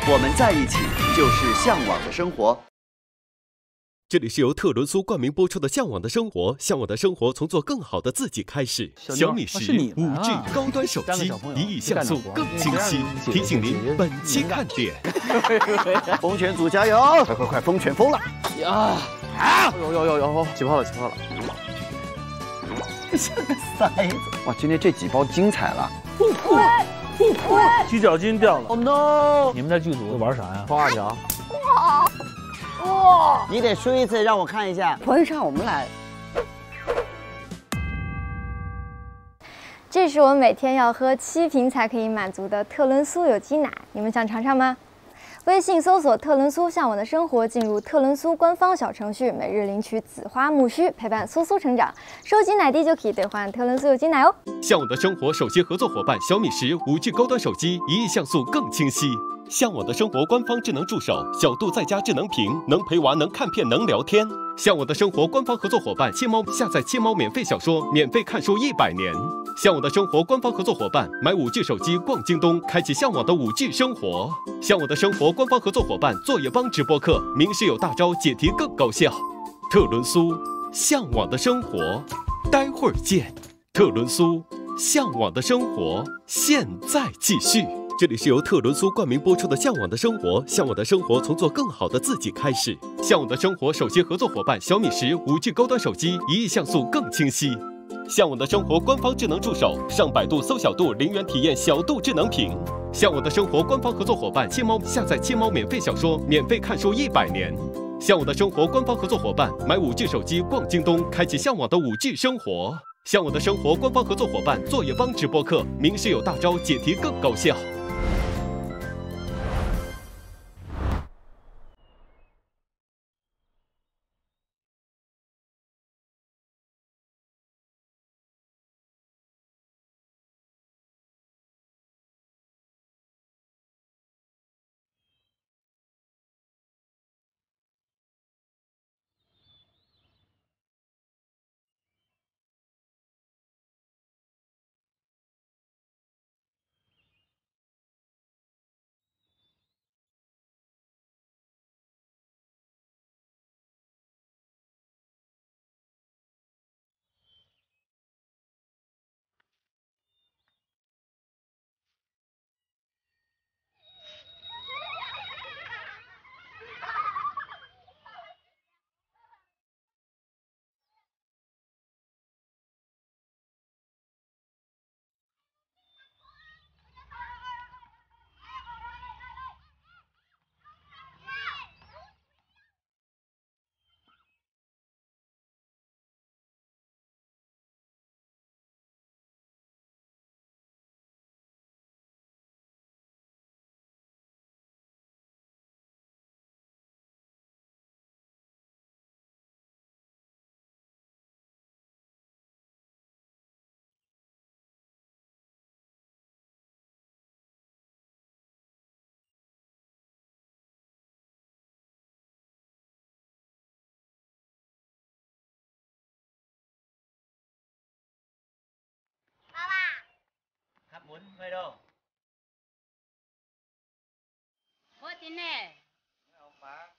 我们在一起就是向往的生活。 这里是由特仑苏冠名播出的《向往的生活》，向往的生活从做更好的自己开始。小米10 5G 高端手机，1亿像素更清晰。提醒您本期看点。 风犬组加油！快，风犬疯了！ 呀！啊！有，起泡了！ 像个塞子！哇，今天这几包精彩了！ 鸡脚筋掉了！ Oh no！ 你们在剧组玩啥呀？花条。 哇！ 你得输一次让我看一下。 捧场，我们来。 这是我每天要喝7瓶才可以满足的特仑苏有机奶，你们想尝尝吗？微信搜索特仑苏向往的生活，进入特仑苏官方小程序，每日领取紫花苜蓿，陪伴苏苏成长。收集奶滴就可以兑换特仑苏有机奶哦。 向往的生活首席合作伙伴小米10 5G 高端手机，1亿像素更清晰。向往的生活官方智能助手小度在家智能屏，能陪娃，能看片，能聊天。向往的生活官方合作伙伴亲猫，下载亲猫免费小说，免费看书100年。向往的生活官方合作伙伴买5G 手机逛京东，开启向往的5G 生活。向往的生活官方合作伙伴作业帮直播课，名师有大招，解题更高效。特仑苏，向往的生活，待会儿见。特仑苏，向往的生活，现在继续。这里是由特仑苏冠名播出的《向往的生活》，向往的生活从做更好的自己开始。向往的生活首席合作伙伴小米10 5G 高端手机，1亿像素更清晰。向往的生活官方智能助手，上百度搜小度，0元体验小度智能屏。向往的生活官方合作伙伴亲猫，下载亲猫免费小说，免费看书100年。向往的生活官方合作伙伴买5G 手机逛京东，开启向往的5G 生活。向往的生活官方合作伙伴作业帮直播课，名师有大招，解题更高效。 Hấp muốn hơi đâu? Ủa tin nè. Không phải.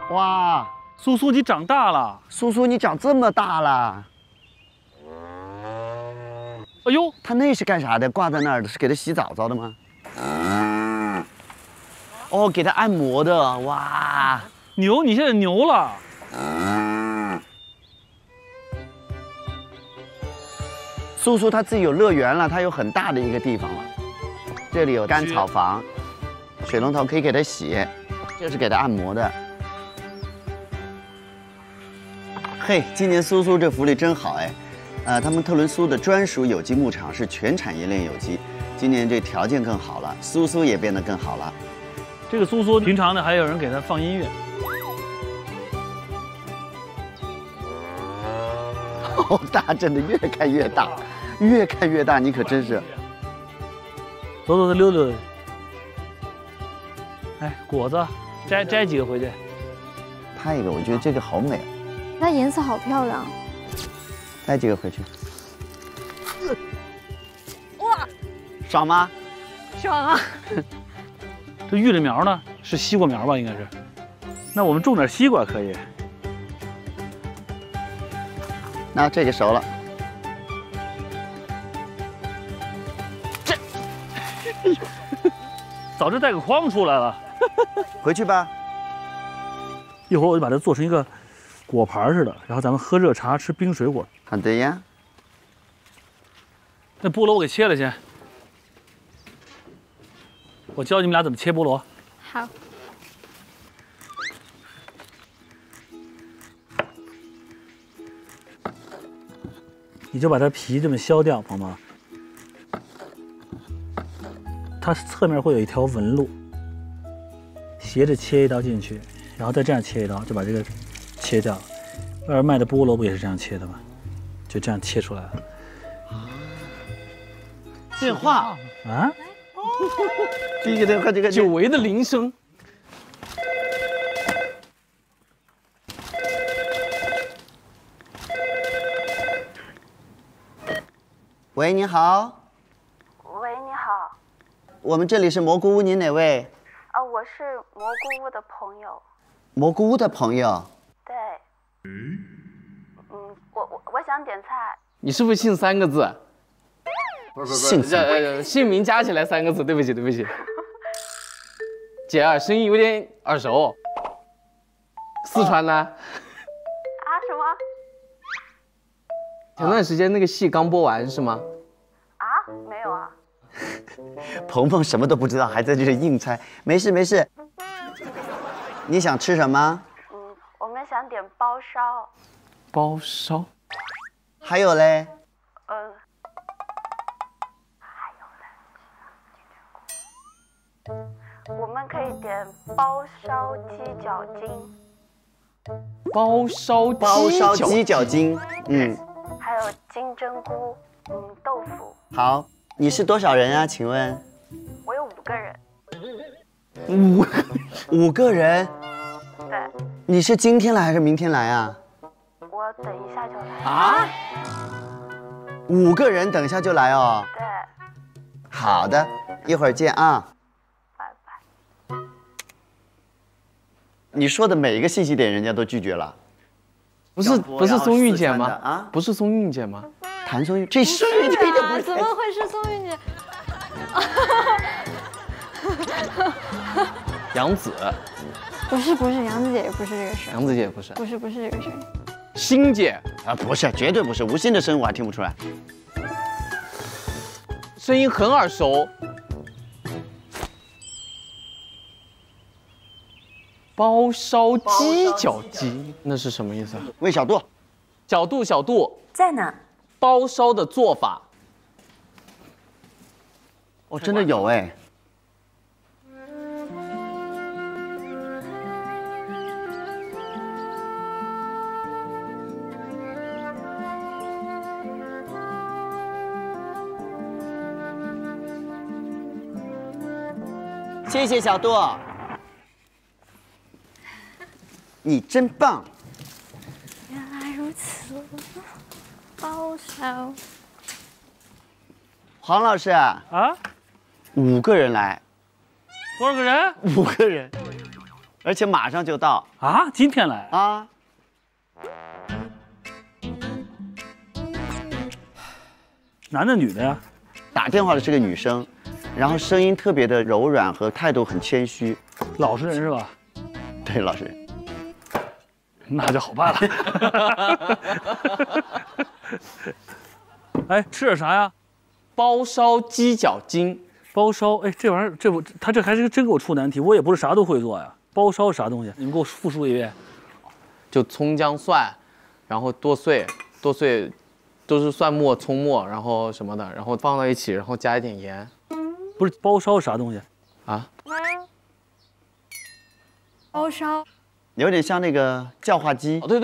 哇， 苏苏，你长大了。 苏苏你长这么大了。 哎呦， 他那是干啥的？挂在那儿的是给他洗澡澡的吗？哦，给他按摩的。哇， 牛，你现在牛了。 苏苏他自己有乐园了，他有很大的一个地方了。这里有干草房，水龙头可以给他洗，这是给他按摩的。嘿，今年苏苏这福利真好哎，他们特仑苏的专属有机牧场是全产业链有机，今年这条件更好了，苏苏也变得更好了。 这个苏苏平常呢还有人给他放音乐。 好大，真的越看越大，越看越大，你可真是。 走走，溜溜。哎，果子，摘几个回去。 拍一个，我觉得这个好美， 它颜色好漂亮。 带几个回去。哇，爽吗？ 爽啊！ 这玉里苗呢？是西瓜苗吧？应该是。那我们种点西瓜可以。 那这个熟了。 早就带个筐出来了。 回去吧。 一会儿我就把它做成一个果盘似的，然后咱们喝热茶吃冰水果。 好的呀。 那菠萝我给切了先。我教你们俩怎么切菠萝。 好。 你就把它皮这么削掉，朋友们。它侧面会有一条纹路，斜着切一刀进去，然后再这样切一刀，就把这个切掉。外边卖的菠萝不也是这样切的吗？就这样切出来了。 电话啊！ 第一个电话，这个久违的铃声。 喂，你好。 喂，你好。 我们这里是蘑菇屋，您哪位？ 啊，我是蘑菇屋的朋友。 蘑菇屋的朋友。 对。我想点菜。 你是不是姓3个字？ 不是， 姓名加起来3个字，对不起对不起。姐儿，声音有点耳熟。四川的。啊？ 什么？ 前段时间那个戏刚播完是吗？ 啊，没有啊。 鹏鹏什么都不知道，还在这里硬猜。没事没事。你想吃什么？ 我们想点包烧。 包烧。 还有嘞？ 还有嘞。我们可以点包烧鸡脚筋。 包烧鸡脚筋， 还有金针菇，豆腐。 好，你是多少人啊？请问？ 我有5个人。 5个人？ 对。 你是今天来还是明天来啊？ 我等一下就来。 啊 ？5个人，等一下就来哦。 对。 好的，一会儿见啊。 拜拜。 你说的每一个信息点，人家都拒绝了。 不是松韵姐吗？ 啊， 不是松韵姐吗？ 谭松韵，这松韵姐的不是？ 怎么会是松韵姐？ 杨紫。 不是，杨子姐也不是这个声。 杨子姐也不是。 不是这个声。 欣姐啊，不是，绝对不是。吴昕的声我还听不出来。 声音很耳熟。包烧鸡脚筋，那是什么意思啊？ 问小杜。 小杜在哪？ 包烧的做法。 哦，真的有哎。谢谢小杜。你真棒！ 原来如此，包烧。 黄老师啊，5个人来。 多少个人 ？5个人。 而且马上就到啊，今天来啊。 男的女的呀？ 打电话的是个女生，然后声音特别的柔软和态度很谦虚。 老实人是吧？ 对，老实人。 那就好办了。哎，吃点啥呀？ 包烧鸡脚筋。 包烧，哎，这玩意儿，他这还是真给我出难题，我也不是啥都会做呀。包烧啥东西？你们给我复述一遍。 就葱姜蒜，然后剁碎，都是蒜末、葱末，然后什么的，然后放到一起，然后加一点盐。 不是包烧啥东西啊？ 包烧有点像那个叫化鸡。 哦，对。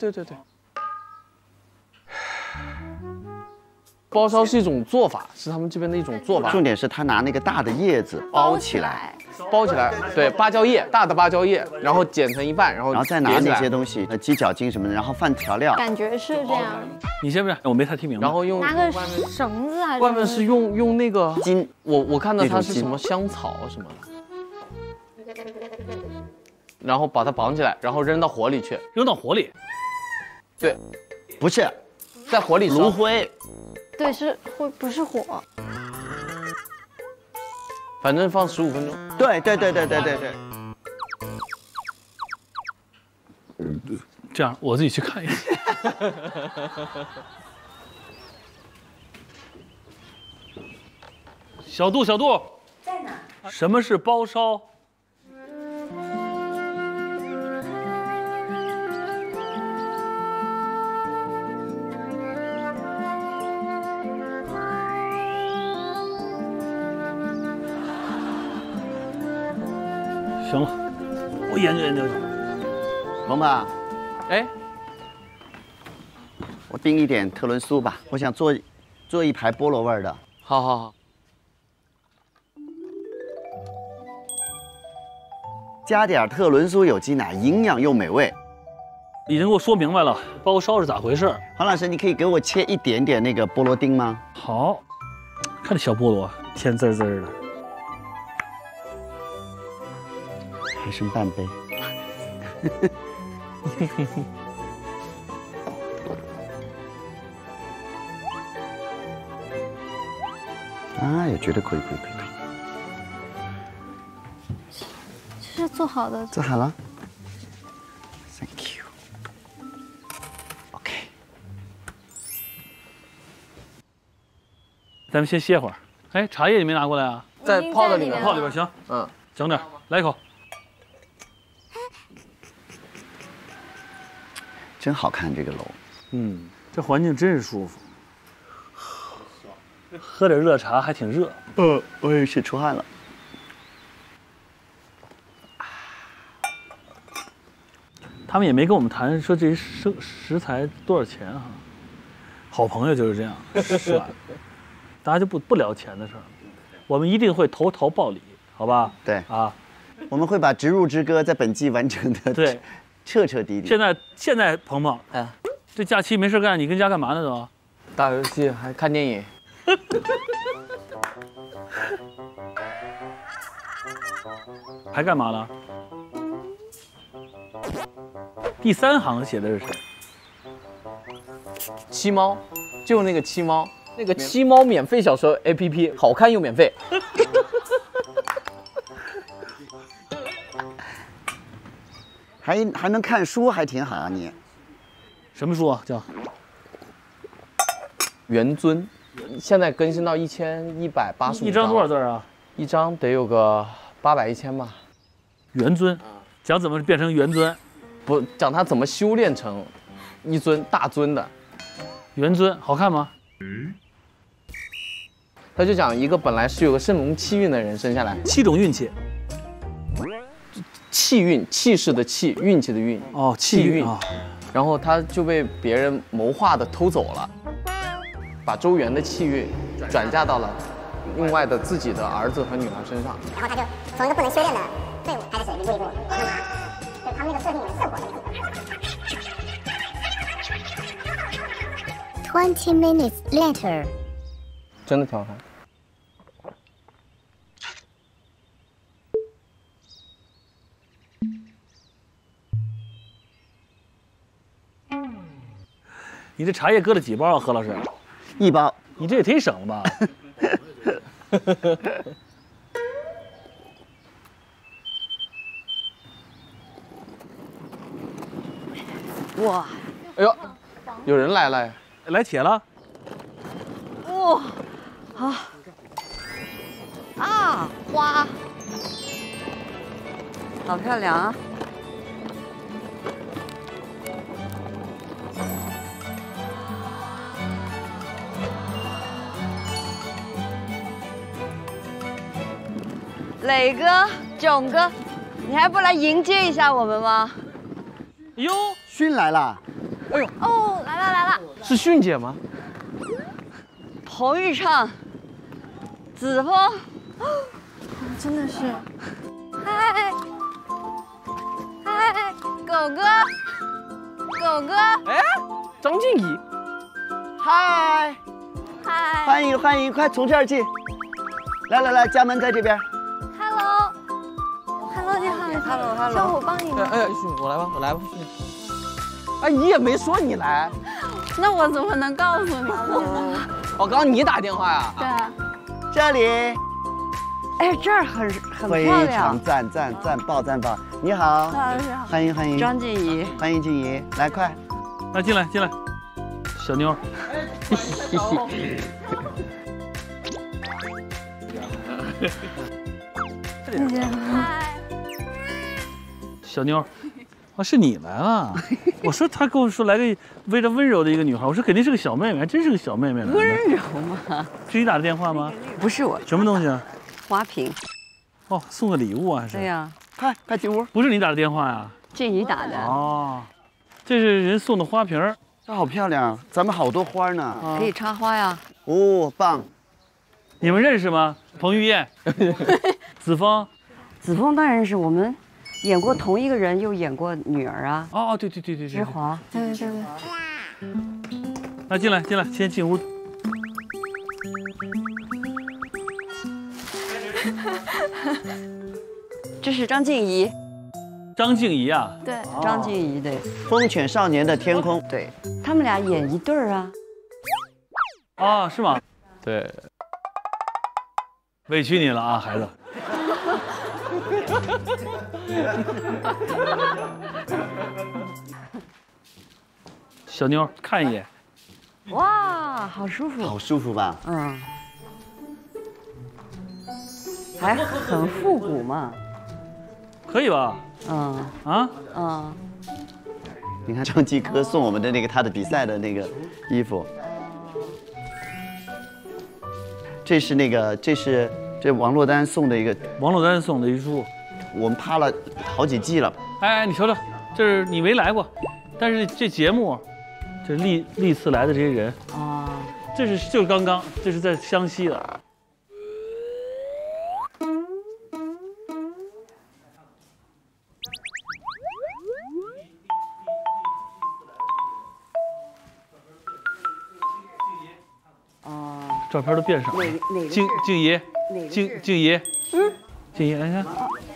包烧是一种做法，是他们这边的一种做法。 重点是他拿那个大的叶子包起来，对，芭蕉叶，大的芭蕉叶，然后剪成一半，然后再拿那些东西，鸡脚筋什么的，然后放调料。 感觉是这样。 你先不是，我没太听明白。 然后用拿个绳子还是？ 外面是用那个筋， 我看到它是什么香草什么的，然后把它绑起来，然后扔到火里去。 扔到火里？ 对， 不是， 在火里烧。 炉灰。 对，不是火。 反正放15分钟。 对。 这样，我自己去看一下。小杜， 在哪？ 什么是包烧？行了，我研究研究去。 龙爸， 哎， 我订一点特仑苏吧，我想做一排菠萝味儿的。 好。 加点特仑苏有机奶，营养又美味。 已经给我说明白了，包烧是咋回事？ 黄老师，你可以给我切一点点那个菠萝丁吗？ 好，看这小菠萝，甜滋滋的。 还剩半杯。啊，也觉得可以。 这是做好的。 做好了。Thank you。OK。 咱们先歇会儿。哎，茶叶你没拿过来啊？ 在泡在里面。 泡里边行。 嗯， 整点，来一口。 真好看这个楼。 这环境真是舒服。喝点热茶还挺热。 我也是出汗了。 他们也没跟我们谈说这些食材多少钱哈。好朋友就是这样，算了，大家就不聊钱的事儿，我们一定会投桃报李，好吧？ 对啊， 我们会把《植入之歌》在本季完成的对， 彻彻底底。 现在鹏鹏， 哎， 这假期没事干，你跟家干嘛呢都？ 打游戏还看电影。 还干嘛了？第3行写的是谁？ 七猫，就那个七猫，那个七猫免费小说 APP， 好看又免费。 还能看书，还挺好啊你。 什么书啊？叫元尊，现在更新到1185。 一张多少字啊？ 一张得有个800、1000吧。 元尊，讲怎么变成元尊？ 不讲他怎么修炼成一尊大尊的。 元尊好看吗？ 他就讲一个本来是有个生龙气运的人生下来 ，7种运气。 气运，气势的气，运气的运。 哦，气运啊。 然后他就被别人谋划的偷走了，把周元的气运转嫁到了另外的自己的儿子和女儿身上。 然后他就从一个不能修炼的队伍开始一步一步慢慢，就他们那个设定里面效果很 20 minutes later， 真的挺好看。 你这茶叶搁了几包啊，何老师 ？1包。 你这也忒省了吧？ 哇，哎呦，有人来了， 来铁了。 哇，啊，花，好漂亮啊！磊哥、囧哥，你还不来迎接一下我们吗？ 哟， 迅来了！ 哎呦， 哦，来了， 是迅姐吗？ 彭昱畅、子枫， 真的是，嗨， 狗哥， 哎，张静怡， 嗨，欢迎，快从这儿进。来，家门在这边。 Hello， 你好 ，Hello， 小虎帮你吗？ 哎，迅，我来吧，迅。哎，你也没说你来， 那我怎么能告诉你呢？ 哦，刚刚你打电话呀？ 对啊。 这里。 哎，这儿很漂非亮。 常赞爆！你好， 老师好。 欢迎。 张静怡， 欢迎静怡，来快。 来进来，小妞。 谢谢。 小妞，啊，是你来了。我说他跟我说来个非常温柔的一个女孩，我说肯定是个小妹妹，还真是个小妹妹来的。 温柔吗？ 是你打的电话吗？ 不是我。 什么东西啊？ 花瓶。 哦，送个礼物啊，还是？ 对呀。 快进屋。 不是你打的电话呀？ 静怡打的。 哦，这是人送的花瓶儿， 这好漂亮，咱们好多花呢。 可以插花呀。 哦，棒。 你们认识吗？彭于晏、子枫。 子枫当然是我们演过同一个人，又演过女儿啊。 哦，对。 芝华。 对。 那进来，先进屋。 这是张静怡。 张静怡啊？ 对， 张静怡对。 风犬少年的天空。 对，他们俩演一对儿啊。 啊，是吗？ 对。 委屈你了啊，孩子。小妞，看一眼。 哇，好舒服。 好舒服吧？ 嗯。还很复古嘛。 可以吧？ 你看张继科送我们的那个他的比赛的那个衣服。这是王珞丹送的一个。 王珞丹送的一书， 我们趴了好几季了。 哎，你瞅瞅，这是你没来过，但是这节目，这历次来的这些人啊，就是刚刚，这是在湘西的。照片都变少了。静怡，静怡，静怡，来看，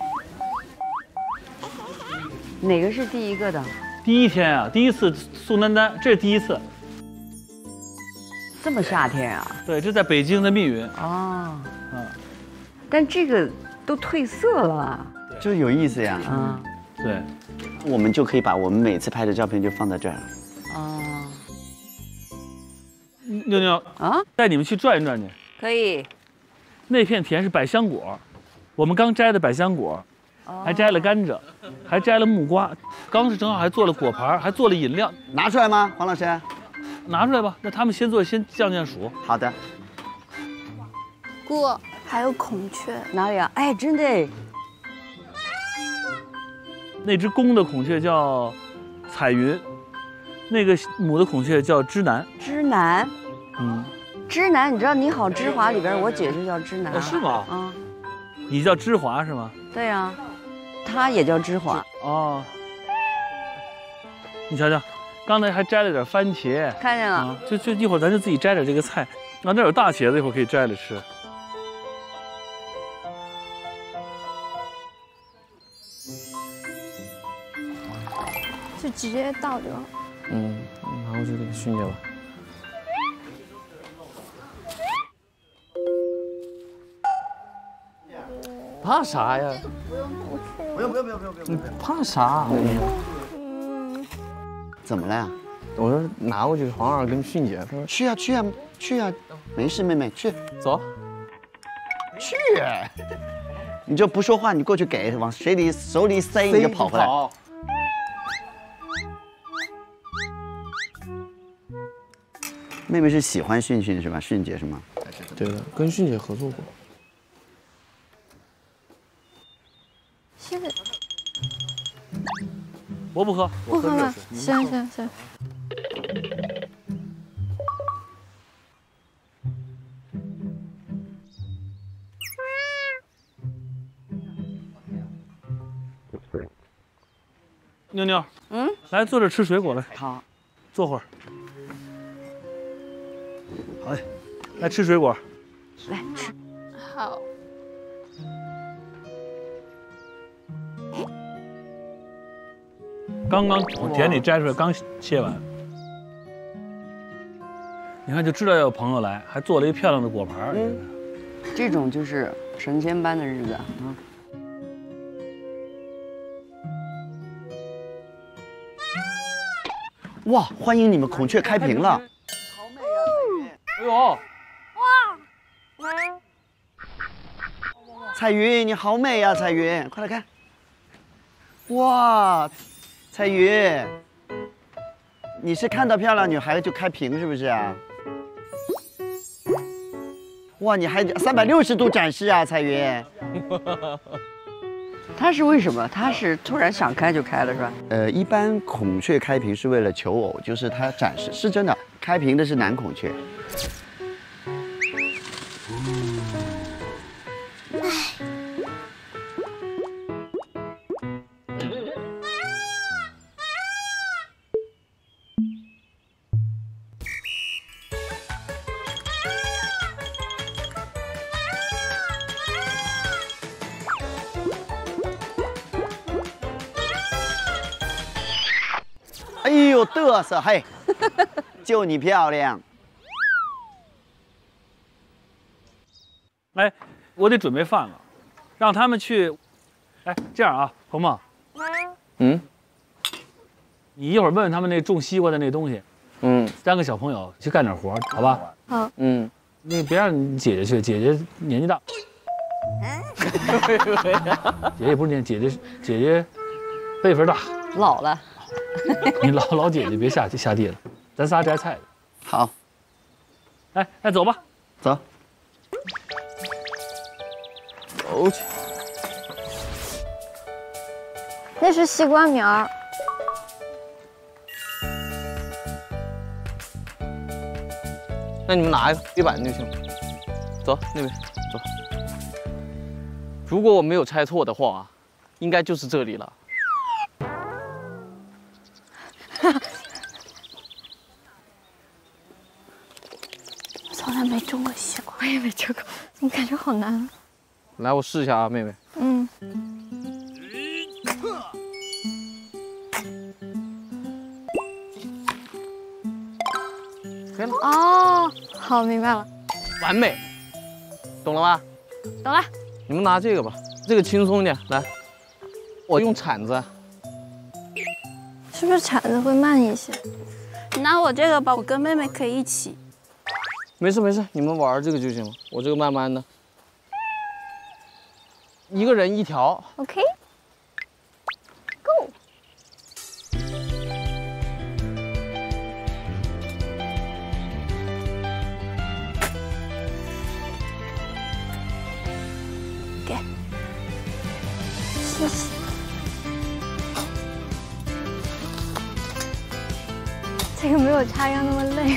哪个是第一个的？ 第一天啊，第一次宋丹丹，这是第一次。 这么夏天啊？ 对，这在北京的密云。 但这个都褪色了， 就有意思呀。 对， 我们就可以把我们每次拍的照片就放在这儿。 妞妞啊，带你们去转一转去。 可以。 那片田是百香果，我们刚摘的百香果，还摘了甘蔗，还摘了木瓜，刚是正好还做了果盘，还做了饮料。 拿出来吗，黄老师？ 拿出来吧。那他们先降暑。 好的。 姑，还有孔雀。 哪里啊？哎，真的。 那只公的孔雀叫彩云，那个母的孔雀叫芝南。 芝南。芝南，你知道《你好，芝华》里边我姐就叫芝南。 是吗？你叫芝华是吗？ 对呀，她也叫芝华。 哦。你瞧瞧，刚才还摘了点番茄。 看见了。 就一会儿咱就自己摘点这个菜。那有大茄子，一会儿可以摘了吃。 就直接倒就好。 拿过去给训姐吧。怕啥呀？ 不用， 你怕啥？ 怎么了呀？ 我说拿过去，黄二跟训姐，他说去啊，没事，妹妹去， 走， 去。你就不说话，你过去给，往手里一塞，你就跑回来。妹妹是喜欢训是吧？训姐是吗？ 对的，跟训姐合作过。 我不喝， 不喝吗？行。 妞妞，来坐这吃水果来。 好， 坐会儿。好嘞，来吃水果。 来吃。 好。 刚刚从田里摘出来，刚切完。你看就知道要有朋友来，还做了一漂亮的果盘。 这种就是神仙般的日子啊！ 哇，欢迎你们孔雀开屏了！ 哎呦， 彩云，你好美呀，彩云，快来看！哇，彩云，你是看到漂亮女孩就开屏是不是啊？哇，你还360度展示啊，彩云！ 他是为什么？他是突然想开就开了是吧？ 一般孔雀开屏是为了求偶，就是它展示是真的。开屏的是男孔雀。哎呦，嘚瑟，嘿，就你漂亮。 哎，我得准备饭了，让他们去。哎，这样啊，鹏鹏，你一会儿问问他们那种西瓜的那东西，3个小朋友去干点活，好吧？ 好。 那别让你姐姐去，姐姐年纪大。姐姐也不是年，姐姐辈分大， 老了。 你老姐姐别下地了，咱仨摘菜的。 好。 哎，走吧， 走。走去。 那是西瓜苗儿。 那你们拿一板就行了。走那边走。如果我没有猜错的话，应该就是这里了。 我从来没种过西瓜，我也没吃过，怎么感觉好难啊？ 来，我试一下啊，妹妹。可以了。 哦，好，明白了。 完美，懂了吗？ 懂了。 你们拿这个吧，这个轻松一点。来，我用铲子。 是不是铲子会慢一些？ 你拿我这个吧，我跟妹妹可以一起。 没事没事，你们玩这个就行了，我这个慢慢的。一个人一条。 OK。Go。给。谢谢。这个没有插秧那么累。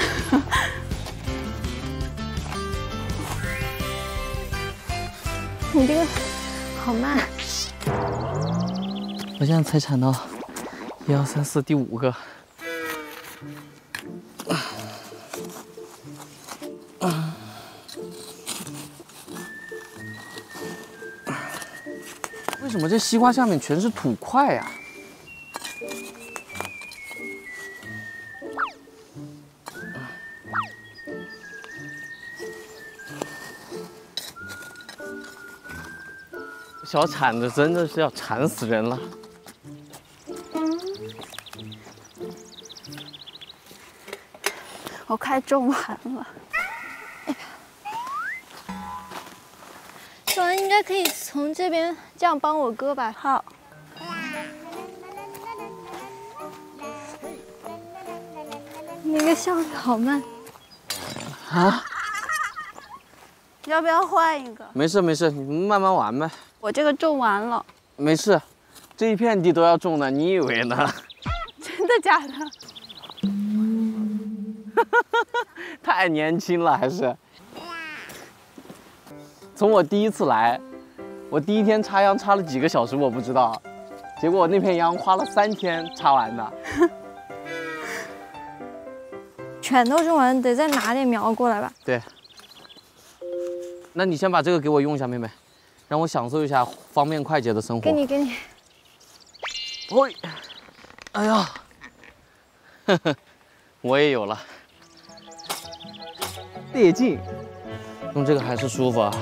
你这个好慢。 我现在才铲到1、2、3、4第5个。为什么这西瓜下面全是土块呀？ 小铲子真的是要铲死人了。 我快种完了。 小恩应该可以从这边这样帮我割吧？ 好。 那个效率好慢。 啊？ 要不要换一个？ 没事没事，你们慢慢玩呗。 我这个种完了。 没事，这一片地都要种的，你以为呢？ 真的假的？ 太年轻了，还是。从我第一次来，我第一天插秧插了几个小时我不知道，结果我那片秧花了3天插完的。 全都种完，得再拿点苗过来吧？ 对。那你先把这个给我用一下，妹妹，让我享受一下方便快捷的生活。 给你。 喂，哎呀，呵呵，我也有了。烈劲，用这个还是舒服啊。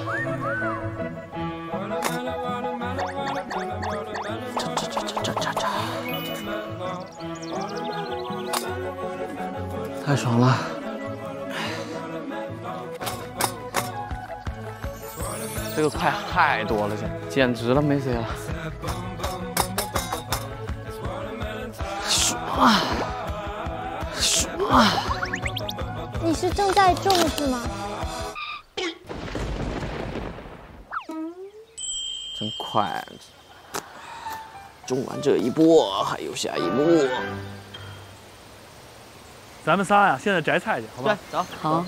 太爽了！这个快太多了，简直了，没谁了。爽！ 你是正在种是吗？ 真快！种完这一波，还有下一波。 咱们仨呀，现在摘菜去，好吧？ 对，走。 好。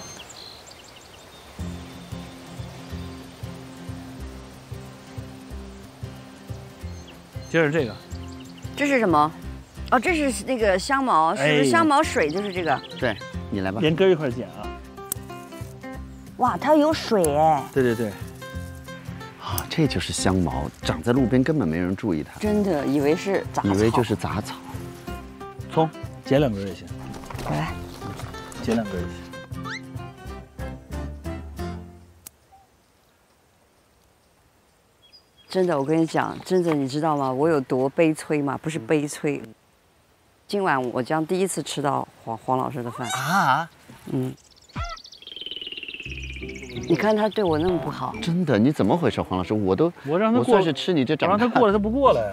接着这个， 这是什么？哦，这是那个香茅，是不是香茅水？就是这个。 对，你来吧。 连根一块剪啊。 哇，它有水哎。 对。 啊，这就是香茅，长在路边根本没人注意它。 真的以为是杂草。 以为就是杂草。 葱，剪2根也行。 来， 剪2根也行。 真的，我跟你讲，真的，你知道吗？我有多悲催吗？不是悲催。今晚我将第一次吃到黄老师的饭啊。 你看他对我那么不好， 真的？你怎么回事，黄老师？我让他过， 算是吃你这长大。 我让他过来，他不过来呀。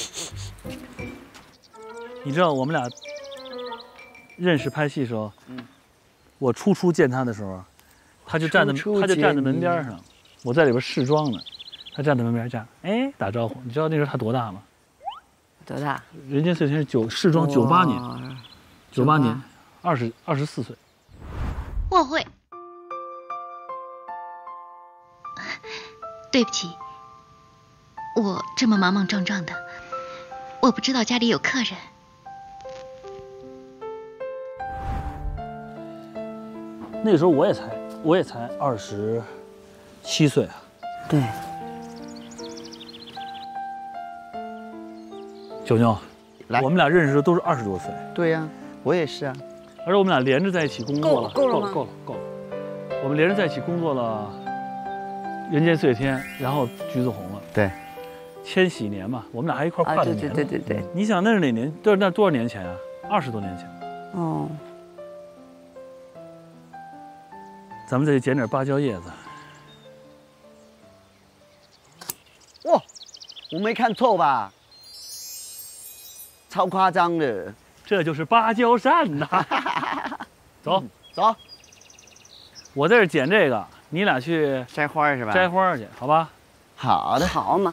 你知道我们俩认识拍戏的时候，我初见他的时候，他就站在门边上，我在里边试妆呢，他站在门边这样，哎，打招呼。你知道那时候他多大吗？ 多大？ 人家这天是试妆98年，98年，24岁。 我会。对不起，我这么莽莽撞撞的，我不知道家里有客人。 那时候我也才27岁啊。 对。 九妞， 来， 我们俩认识的都是20多岁。 对呀，我也是啊。 而且我们俩连着在一起工作了， 够了。 我们连着在一起工作了。人间岁月天，然后橘子红了， 对， 千禧年嘛，我们俩还一块跨的年。 对。 你想那是哪年？那多少年前啊？20多年前。 哦。 咱们再去捡点芭蕉叶子。 哇，我没看错吧？超夸张的， 这就是芭蕉扇呐！走。我在这捡这个。你俩去摘花是吧？ 摘花去，好吧？ 好的， 好嘛。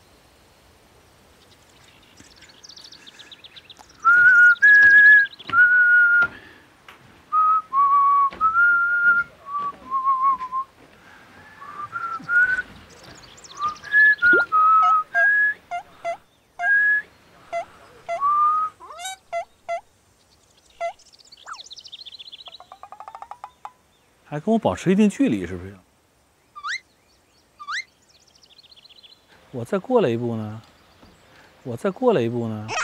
还跟我保持一定距离，是不是？我再过来一步呢？我再过来一步呢？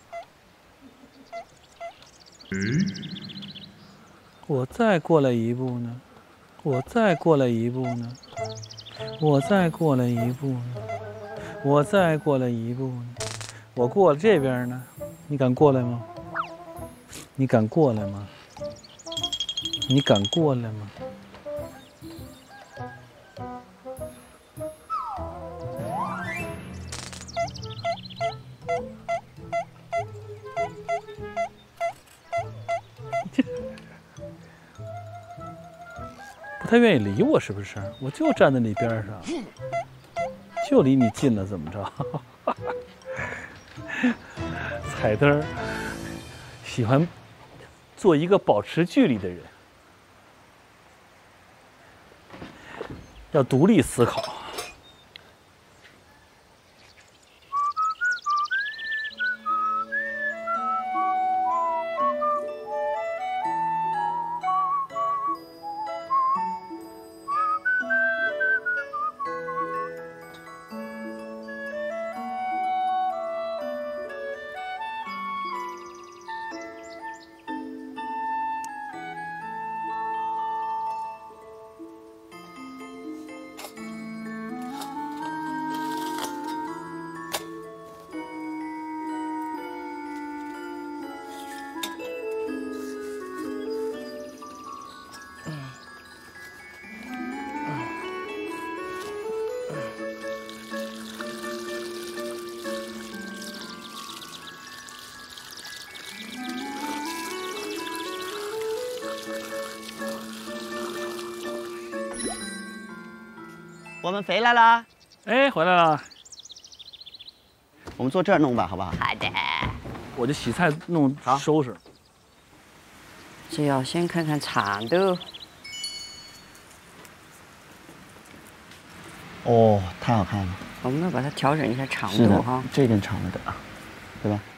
我再过来一步呢？我再过来一步呢？我再过来一步呢？ 我再过来一步呢，我过了这边呢，你敢过来吗？你敢过来吗？你敢过来吗？不太愿意理我是不是？我就站在你边上，就离你近了，怎么着？彩灯喜欢做一个保持距离的人，要独立思考。 我们回来啦！ 哎，回来了。 我们坐这儿弄吧，好不好？ 好的。 我就洗菜弄收拾。 这要先看看长度。 哦，太好看了。 我们要把它调整一下长是的度哈。 这点长了的，对吧？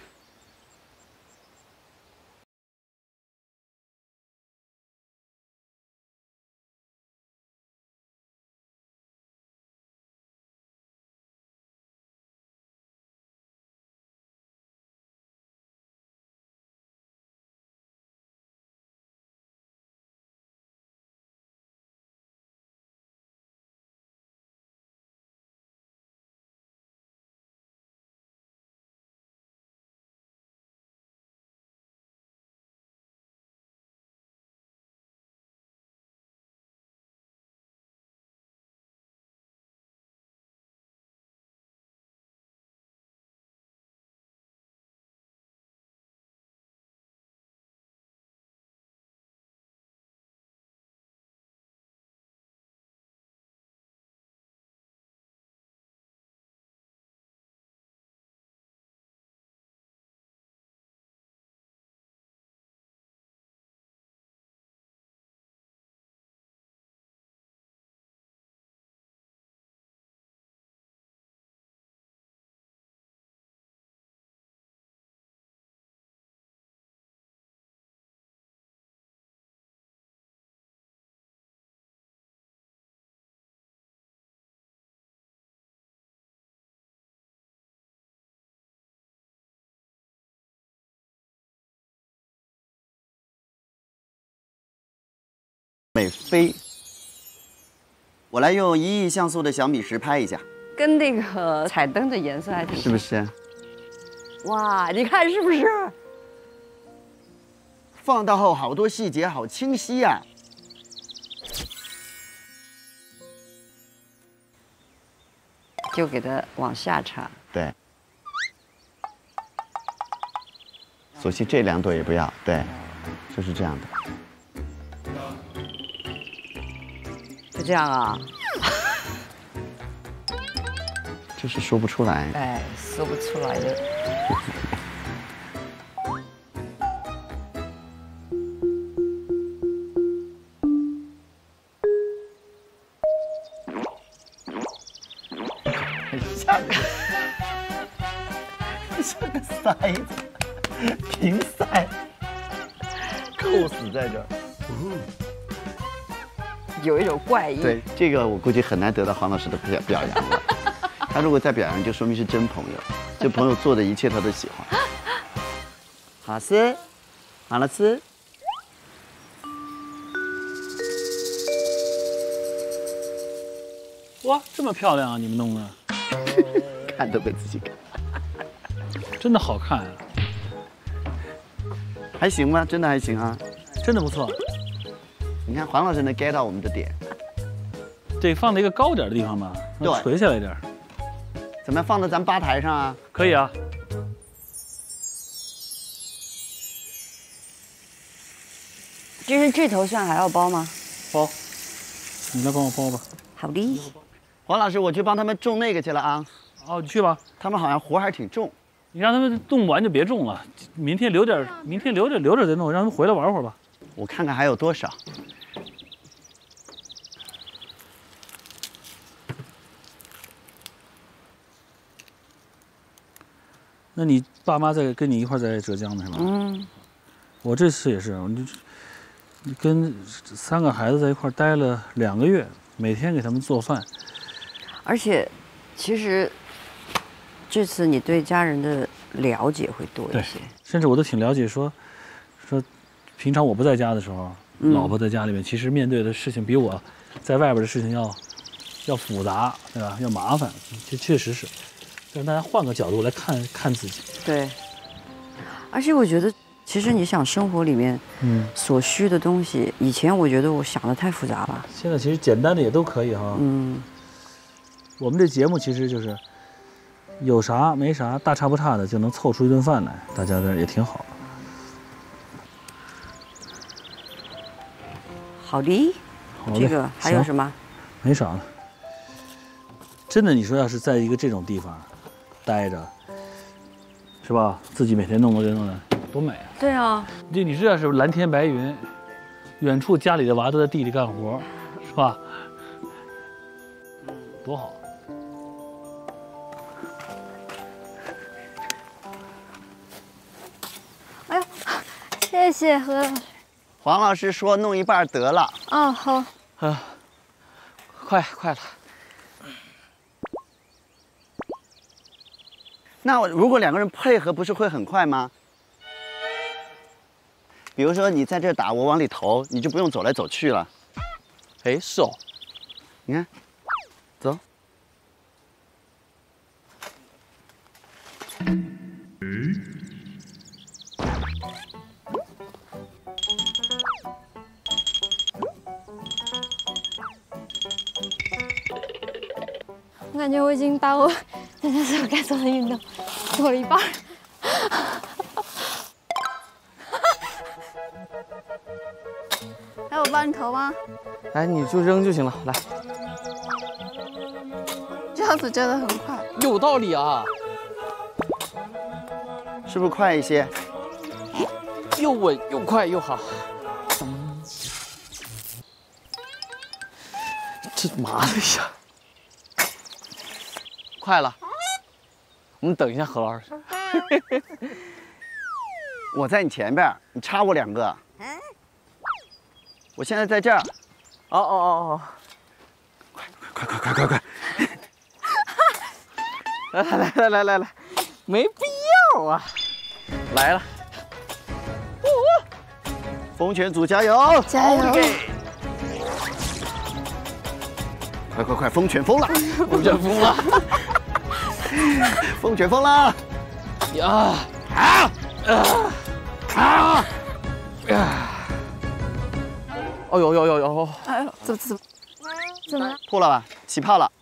美飞，我来用1亿像素的小米十拍一下， 跟那个彩灯的颜色还挺是不是？ 哇，你看是不是？ 放大后好多细节，好清晰呀！ 就给它往下插。 对。索性这2朵也不要，对，就是这样的。 就这样啊？ 就是说不出来。 哎，说不出来的。 像个塞子，瓶塞，扣死在这儿。 有一种怪异。 对，这个我估计很难得到黄老师的表扬了。他如果再表扬，就说明是真朋友，这朋友做的一切他都喜欢。好吃，好了吃。 哇，这么漂亮啊！你们弄的， 看都被自己看。 真的好看啊， 还行吗？真的还行啊， 真的不错。 你看黄老师能 get 到我们的点。 对，放在一个高点的地方吧， 对， 垂下来点。 怎么样？放到咱吧台上啊？ 可以啊。 就是这头蒜还要包吗？ 包，你来帮我包吧。 好的。 黄老师，我去帮他们种那个去了啊。 哦，你去吧。 他们好像活还挺重。 你让他们弄完就别种了，明天留点再弄，让他们回来玩会儿吧。 我看看还有多少。 那你爸妈在跟你一块在浙江呢是吧？ 嗯。 我这次也是，我就跟3个孩子在一块待了2个月，每天给他们做饭。 而且，其实这次你对家人的了解会多一些， 甚至我都挺了解说，平常我不在家的时候，老婆在家里面，其实面对的事情比我在外边的事情要复杂，对吧？要麻烦，这确实是。让大家换个角度来看自己。 对。而且我觉得，其实你想生活里面，所需的东西，以前我觉得我想的太复杂了。 现在其实简单的也都可以哈。我们这节目其实就是有啥没啥，大差不差的就能凑出一顿饭来，大家这也挺好。 好的。好的。这个还有什么？ 没啥了。真的，你说要是在一个这种地方待着，是吧？自己每天弄的，多美啊！ 对啊。 你这要是蓝天白云，远处家里的娃都在地里干活，是吧？多好！ 哎呦，谢谢何老师。 黄老师说弄一半得了。 哦，好。 快了。 那如果2个人配合，不是会很快吗？比如说你在这打，我往里投，你就不用走来走去了。 哎，是哦。 你看，走。 我感觉我已经把我现在所有该做的运动做了一半。 来，我帮你投吗？ 来，你就扔就行了。来， 这样子真的很快。 有道理啊， 是不是快一些？ 又稳又快又好。这麻了一下。快了，我们等一下何老师。 我在你前边，你插我2个。我现在在这儿。 哦。 快！ 来，没必要啊！来了。 风犬组加油！ 加油！ 快！风犬疯了！ 风犬疯了！ 风犬疯了！ 呀！哦呦！ 哎呦，怎么了？ 吐了吧？起泡了！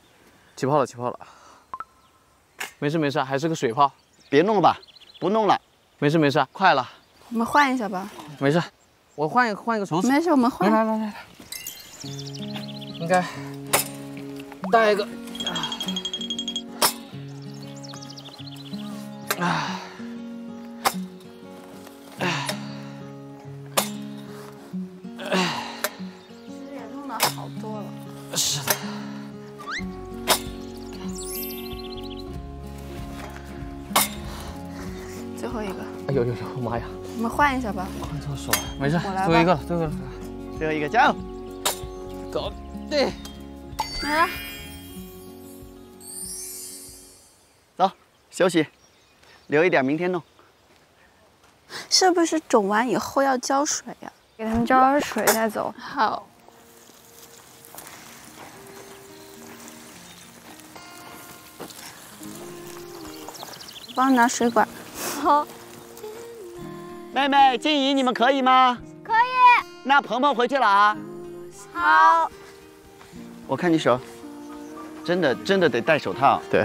没事，还是个水泡。 别弄了吧，不弄了。 没事，快了。 我们换一下吧。 没事，我换一个手指。 没事，我们换。 来。应该带一个。 其实也弄得好多了。 是的。 最后一个。 哎呦，妈呀！ 我们换一下吧。 换错手了，没事， 我来吧。 最后一个，加油！ 搞对。 没了。 走，休息，留一点明天弄。 是不是种完以后要浇水呀？ 给他们浇点水再走。 好。 我帮你拿水管。 好。 妹妹、静怡，你们可以吗？ 可以。 那鹏鹏回去了啊。 好。 我看你手，真的得戴手套。 对。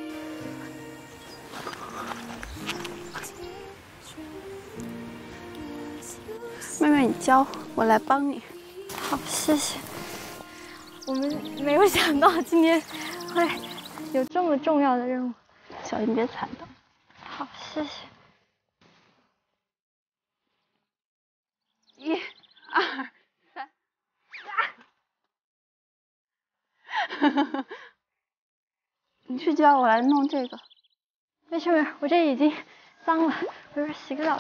妹妹，你教我来帮你。 好，谢谢。我们没有想到今天会有这么重要的任务， 小心别踩到。 好，谢谢。 1、2、3。你去教我来弄这个。 没事没事，我这已经脏了，我一会儿洗个澡。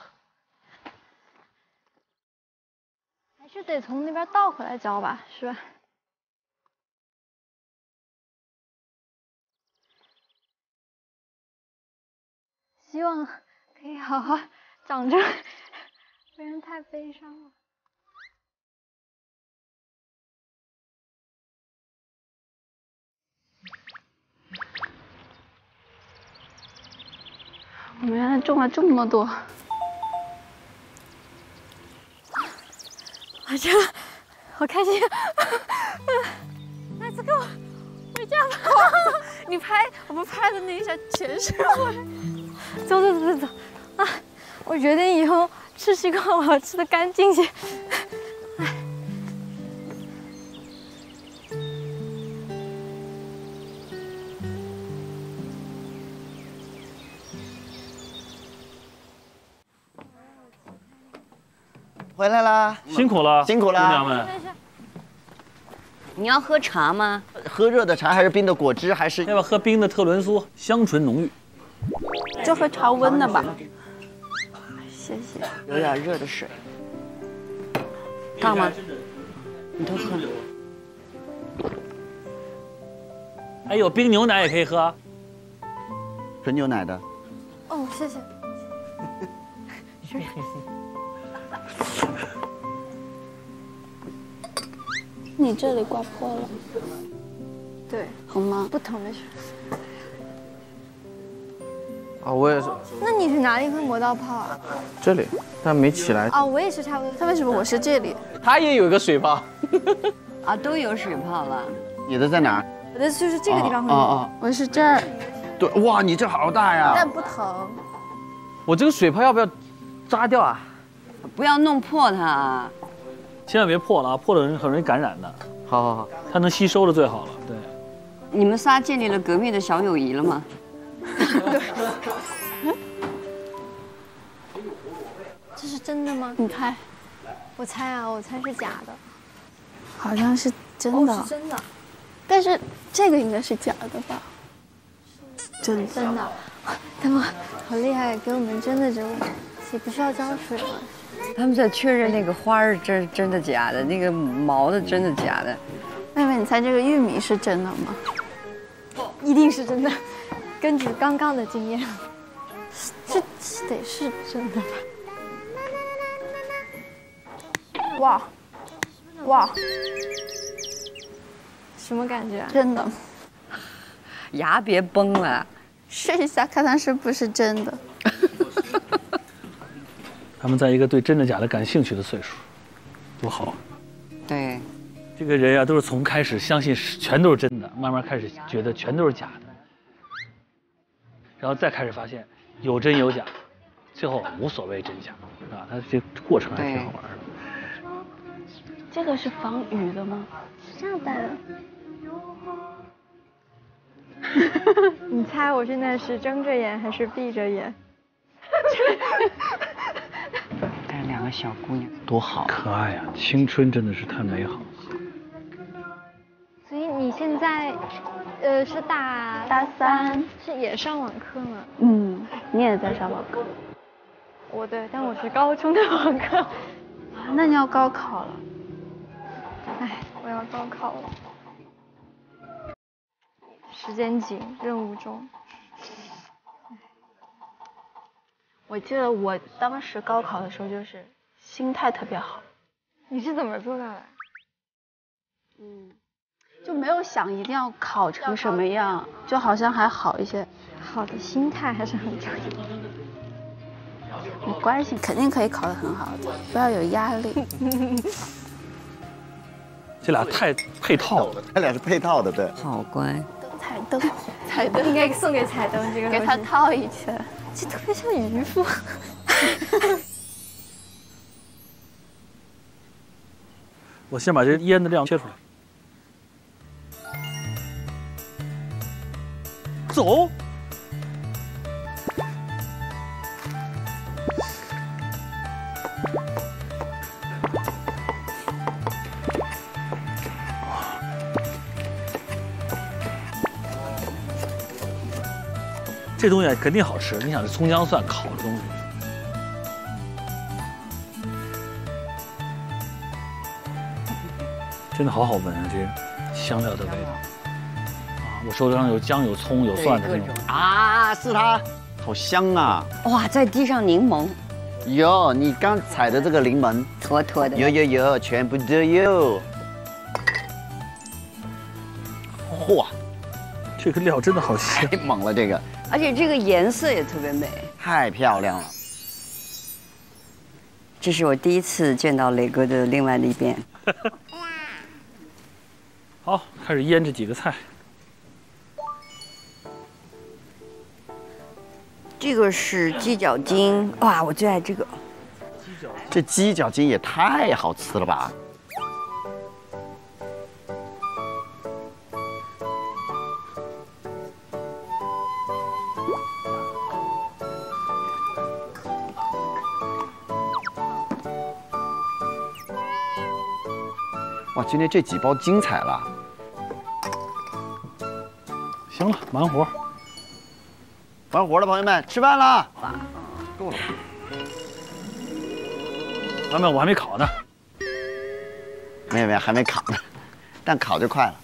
还是得从那边倒回来教吧，是吧？希望可以好好长着，不然太悲伤了。 我们原来种了这么多。 我真的好开心！Let's go， 回家吧！ 你拍，我们拍的那一下全是我。 走啊！我决定以后吃西瓜我要吃的干净些。 回来啦， 辛苦了， 辛苦了， 姑娘们。 你要喝茶吗？ 喝热的茶还是冰的果汁？还是要不要喝冰的特仑苏？香醇浓郁。 就喝常温的吧。谢谢。 有点热的水。大吗？你都喝。 还有冰牛奶也可以喝。 纯牛奶的。 哦，谢谢。 你这里刮破了。 对。 疼吗？ 不疼，没事。 啊，我也是。 那你是哪里会磨到泡啊？ 这里，但没起来。 哦，我也是差不多。 他为什么我是这里？ 他也有一个水泡。 啊，都有水泡了。 你的在哪儿？ 我的就是这个地方会磨。 我是这儿。 对，哇，你这好大呀！ 但不疼。 我这个水泡要不要扎掉啊？ 不要弄破它。 千万别破了啊，破了很容易感染的。 好， 它能吸收的最好了。对。 你们仨建立了革命的小友谊了吗？ 这是真的吗？ 你猜。 我猜啊，我猜是假的。 好像是真的。 哦，是真的。 但是这个应该是假的吧？真的。他们好厉害，给我们真的植物，也不需要浇水了。 他们在确认那个花儿真的假的，那个毛的真的假的。 妹妹，你猜这个玉米是真的吗？ 一定是真的，根据刚刚的经验，这得是真的吧？哇，什么感觉啊？ 真的。 牙别崩了， 试一下看它是不是真的。 他们在一个对真的假的感兴趣的岁数，多好。 对， 这个人呀，都是从开始相信全都是真的，慢慢开始觉得全都是假的，然后再开始发现有真有假，最后无所谓真假，啊，他这过程还挺好玩的。 这个是防雨的吗？ 是这样戴的。你猜我现在是睁着眼还是闭着眼？ 带两个小姑娘， 多好，可爱呀！青春真的是太美好了。 所以你现在，是大三，是也上网课吗？ 嗯，你也在上网课。 对，但我是高中的网课。 那你要高考了。 哎，我要高考了。时间紧，任务重。 我记得我当时高考的时候就是心态特别好。 你是怎么做到的？ 就没有想一定要烤成什么样，就好像还好一些。 好的心态还是很重要。 没关系，肯定可以烤得很好的，不要有压力。 这俩太配套了， 他俩是配套的，对。 好乖。 彩灯，彩灯应该送给彩灯这个， 给他套一圈， 这特别像渔夫。 我先把这烟的量切出来。走。这东西肯定好吃，你想这葱姜蒜烤的东西，真的好好闻啊！这香料的味道啊，我手上有姜、有葱、有蒜的这种啊，是它，好香啊！ 哇，再滴上柠檬， 有你刚采的这个柠檬， 坨坨的， 有，全部都有。嚯， 这个料真的好香， 太猛了这个。 而且这个颜色也特别美， 太漂亮了。 这是我第一次见到磊哥的另外的一边。 好，开始腌这几个菜。 这个是鸡脚筋，哇，我最爱这个。 这鸡脚筋也太好吃了吧！哇，今天这几包精彩了！ 行了，完活。 完活了，朋友们，吃饭了。够了。 咱们我还没烤呢。 没有，还没烤呢，但烤就快了。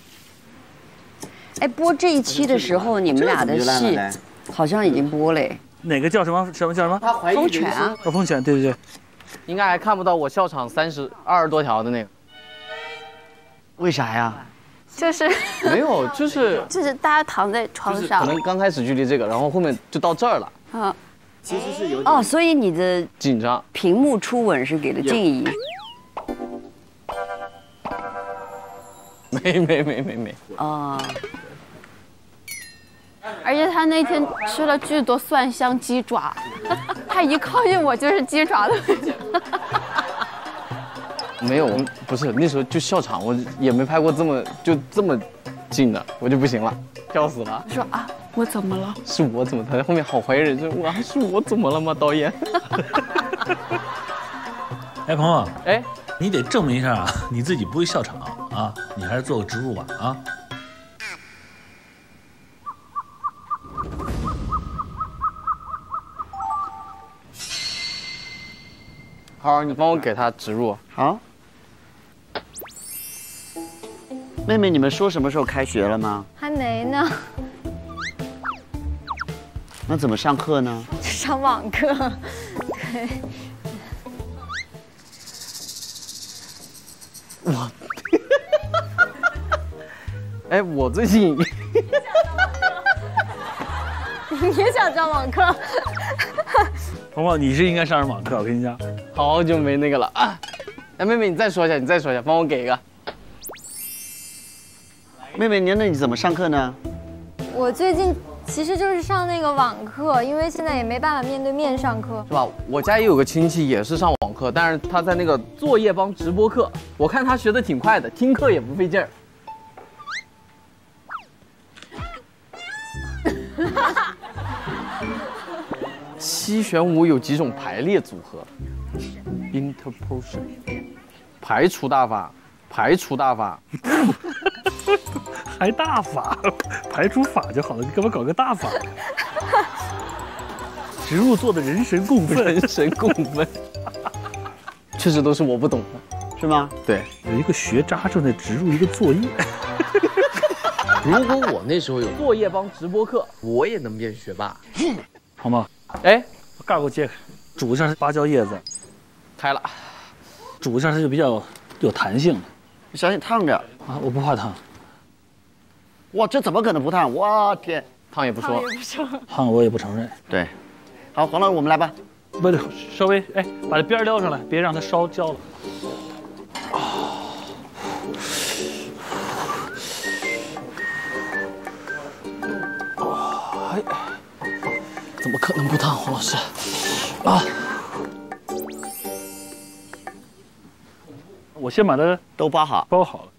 哎，播这一期的时候，你们俩的戏好像已经播嘞。 哪个叫什么？叫什么？ 他怀疑风犬啊， 风犬，对对对。 应该还看不到我笑场20多条的那个。 为啥呀？ 就是没有，就是大家躺在床上， 可能刚开始距离这个，然后后面就到这儿了。 嗯， 其实是有哦，所以你的紧张， 屏幕初吻是给了静怡。 没啊。 而且他那天吃了巨多蒜香鸡爪，他一靠近我就是鸡爪的味道。 没有，不是那时候就笑场，我也没拍过这么近的，我就不行了，笑死了。 说啊，我怎么了？ 是我怎么？他在后面好怀疑人生，哇，是我怎么了吗？导演。 哎，鹏鹏， 哎， 你得证明一下啊，你自己不会笑场啊，你还是做个植入吧啊。 好，你帮我给他植入。 好。妹妹，你们说什么时候开学了吗？ 还没呢。 那怎么上课呢？ 上网课。对。 哇。哎，我最近。 你也想上网课？ 鹏鹏，你是应该上网课，我跟你讲。 好久没那个了啊！哎，妹妹，你再说一下，帮我给一个。 妹妹，那你怎么上课呢？ 我最近其实就是上那个网课，因为现在也没办法面对面上课， 是吧？我家也有个亲戚也是上网课，但是他在那个作业帮直播课，我看他学的挺快的，听课也不费劲儿。七选五有几种排列组合 ？Interposition， 排除大法， 还大法，排除法就好了，你干嘛搞个大法？植入做的人神共愤， 确实都是我不懂的， 是吗？ 对， 有一个学渣正在植入一个作业。 如果我那时候有作业帮直播课，我也能变学霸。 好吗？ 哎， 盖给我揭开，煮一下芭蕉叶子， 开了， 煮一下它就比较有弹性了。 小心烫着啊！我不怕烫， 哇，这怎么可能不烫？我天！ 烫也不说， 烫我也不承认。 对，好，黄老师，我们来吧。 不对，稍微把这边撩上来，别让它烧焦了。 怎么可能不烫，黄老师？啊！ 我先把它都包好， 包好了。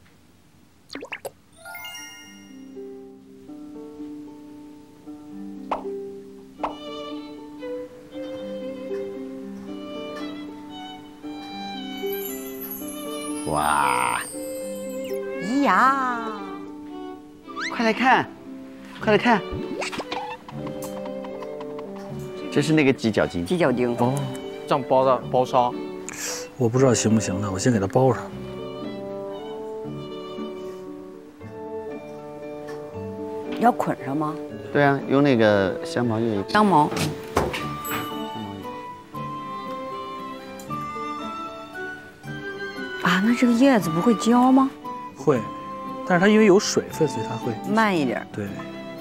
哇！ 咿呀！ 快来看，快来看，这是那个鸡脚筋。 鸡脚丁哦，这样包烧， 我不知道行不行呢，我先给它包上。 要捆上吗？ 对啊，用那个香茅叶。 香茅。啊，那这个叶子不会焦吗？ 会，但是它因为有水分，所以它会慢一点。 对。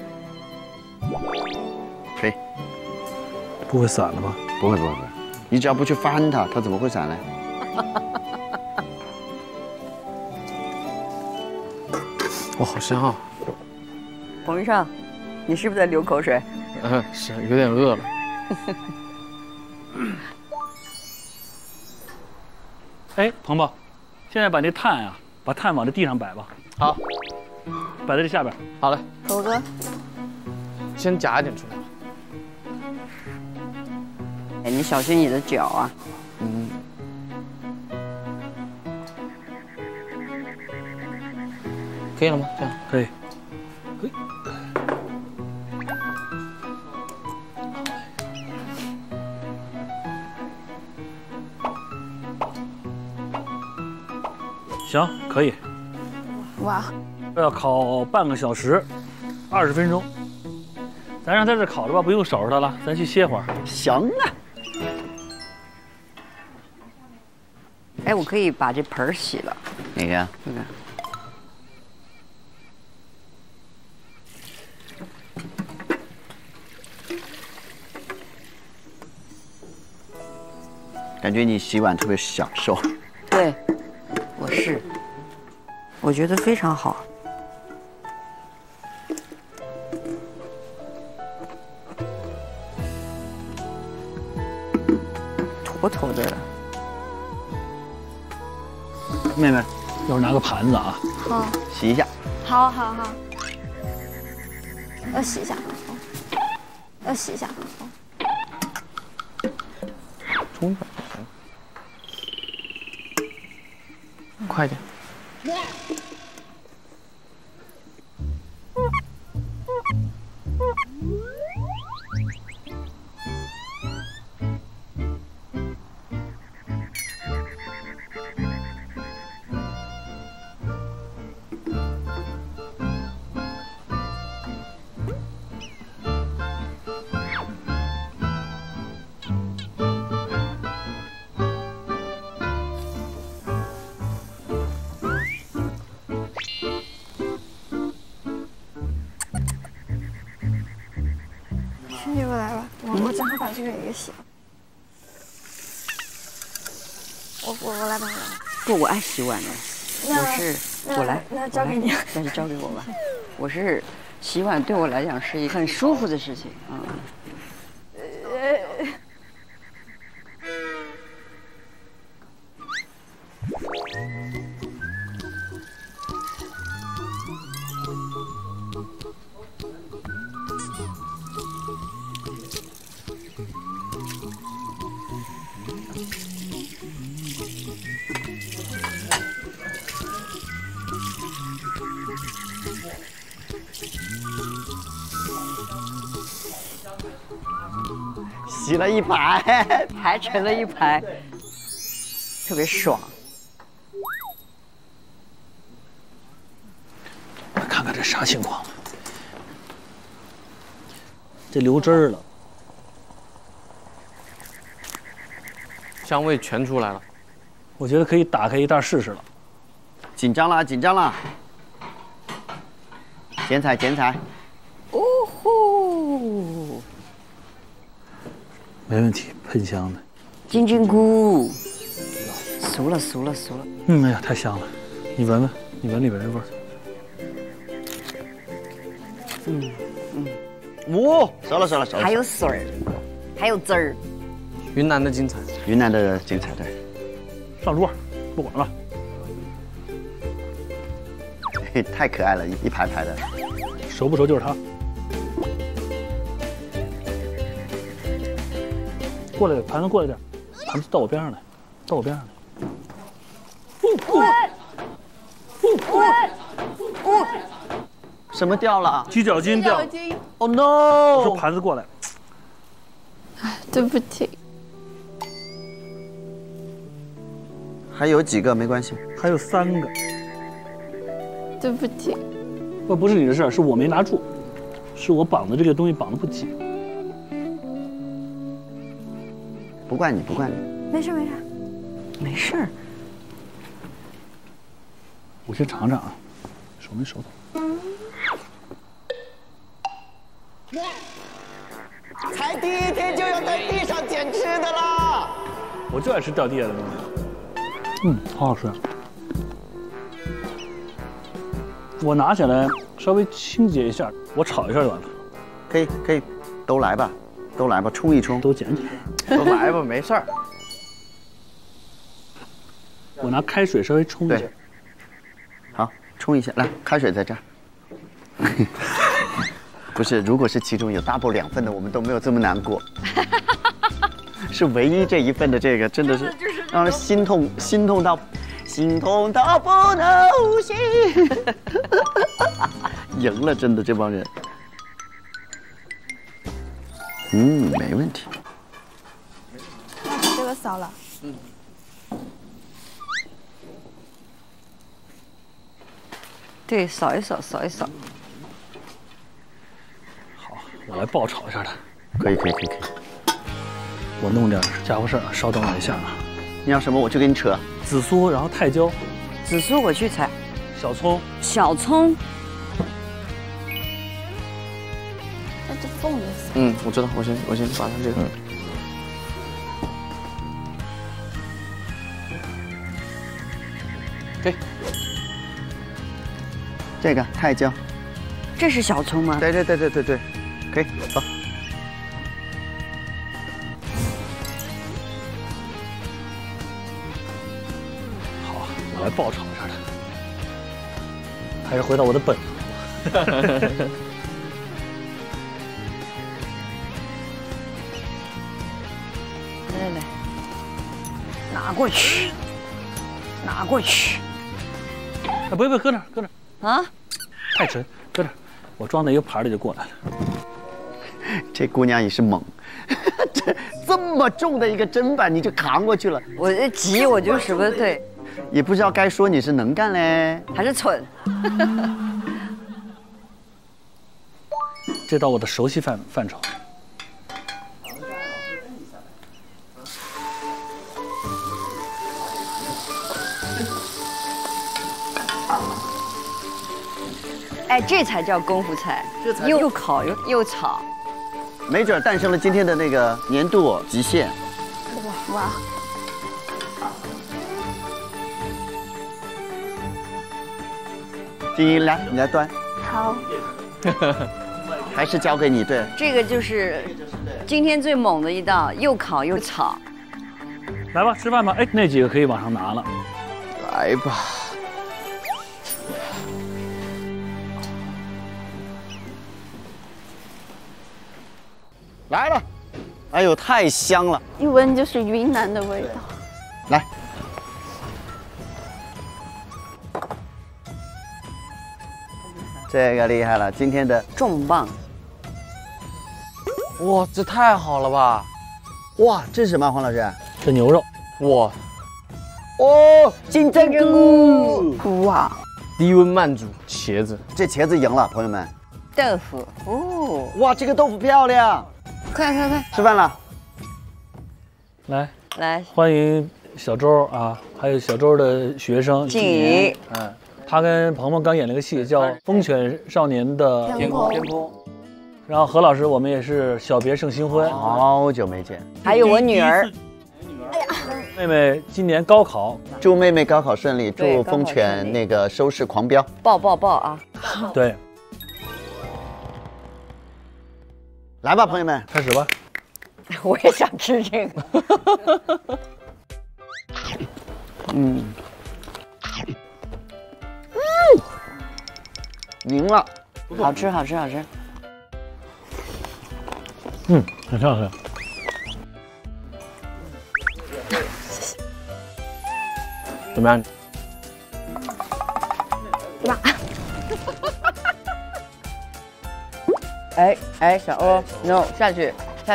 可以。 不会散了吧？ 不会，你只要不去翻它，它怎么会散呢？ 哇，好香啊！ 皇上，你是不是在流口水？ 是有点饿了。 哎，鹏鹏，现在把那炭啊，把炭往这地上摆吧。 好， 摆在这下边。 好嘞， 狗哥， 先夹一点出来。 哎，你小心你的脚啊。 嗯。可以了吗？这样可以。行，可以。 哇， 要烤半个小时，20分钟。咱让它这烤着吧，不用收拾它了，咱去歇会儿。 行啊。 哎，我可以把这盆洗了。 哪个呀？ 这个。 感觉你洗碗特别享受。 对，我觉得非常好。坨坨的。 妹妹， 一会儿拿个盘子啊。 好。 洗一下。 好。要洗一下。要洗一下。 冲上。快点。 你过来吧，我正好把这个也洗了。我来帮你。 不，我爱洗碗的。我来。 那交给你。 那就交给我吧。我是洗碗对我来讲是一个很舒服的事情啊。 洗了一排， 排成了一排，特别爽。 看看这啥情况？这流汁儿了， 香味全出来了。 我觉得可以打开一袋试试了。 紧张了，紧张了。 剪彩剪彩。 哦呼， 没问题，喷香的。 金针菇，熟了熟了熟了。 哎呀，太香了！你闻闻，你闻里边的味儿。 熟了熟了熟了。 还有水儿，还有汁儿。 云南的精彩， 云南的精彩，对。 上桌，不管了。 嘿，太可爱了，一排排的。 熟不熟就是它。过来，盘子过来点，盘子到我边上来，到我边上来。 什么掉了？ 鸡脚筋掉了。 Oh no！ 我说盘子过来。 对不起。 还有几个没关系， 还有3个。 对不起。 不是你的事儿，是我没拿住，是我绑的这个东西绑的不紧。 不怪你，不怪你。 没事没事。 没事儿。 我先尝尝啊，熟没熟透？ 才第1天就要在地上捡吃的啦！ 我就爱吃掉地下的东西。好好吃。我拿起来稍微清洁一下，我炒一下就完了。 可以，都来吧，冲一冲， 都捡起来，都来吧，没事儿。 我拿开水稍微冲一下。 好，冲一下，来，开水在这儿。不是，如果是其中有 double 2份的，我们都没有这么难过。是唯一这1份的这个，真的是让人心痛到不能呼吸。赢了，真的这帮人。没问题。 把这个扫了。 对，扫一扫，扫一扫。 好，我来爆炒一下它。 可以。 我弄点家伙事儿，稍等我一下啊。 你要什么我去给你扯。 紫苏，然后泰椒。 紫苏我去采。 小葱。 小葱。 那这缝的。 我知道，我先把它这个。对。 这个泰椒。 这是小葱吗？ 对，可以走。 好，我来爆炒一下它。还是回到我的本能。 来，拿过去，拿过去。 哎，不，搁那儿。 啊？ 太沉，搁这儿，我装在一个盘里就过来了。 这姑娘也是猛，这么重的一个砧板你就扛过去了。 我这急，我就什么对， 也不知道该说你是能干嘞， 还是蠢。 这到我的熟悉范畴。 哎，这才叫功夫菜，又烤又炒， 没准诞生了今天的那个年度极限。 哇！ 金英来，你来端。 好。 还是交给你，对。 这个就是今天最猛的一道，又烤又炒。 来吧，吃饭吧。哎，那几个可以往上拿了。 来吧。 来了，哎呦，太香了！ 一闻就是云南的味道。 来，这个厉害了，今天的重磅。 哇，这太好了吧！ 哇，这是什么，黄老师？ 这牛肉。 哇， 哦，金针菇。 哇， 低温慢煮茄子， 这茄子赢了，朋友们。 豆腐哦， 哇，这个豆腐漂亮。 快， 吃饭了。 来， 欢迎小周啊，还有小周的学生静怡， 他跟鹏鹏刚演了个戏叫《风犬少年的天空》， 然后何老师我们也是小别胜新婚， 好久没见。 还有我女儿， 妹妹今年高考， 祝妹妹高考顺利，祝风犬那个收视狂飙， 抱啊！ 对， 来吧，朋友们， 开始吧。 我也想吃这个。 赢了， 好吃。 很挺好吃。 怎么样？ 哎，小欧 ，no， 下去。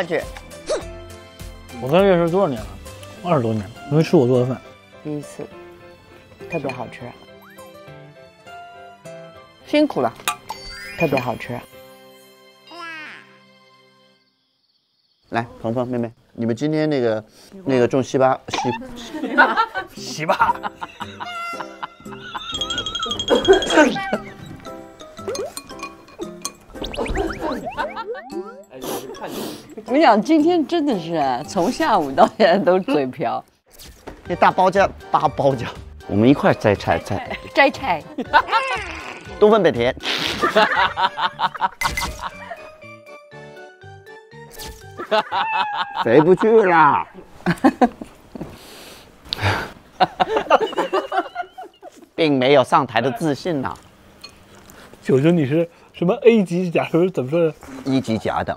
我跟认识多少年了？20多年，没吃我做的饭。 第一次，特别好吃，辛苦了，特别好吃。 来，鹏鹏妹妹，你们今天那个种西巴。 我跟你讲，今天真的是从下午到现在都嘴瓢。 那大包浆，我们一块摘菜。东风本田。回不去了。并没有上台的自信呐。 九九，你是什么 A 级甲？怎么说的 ？1级甲等。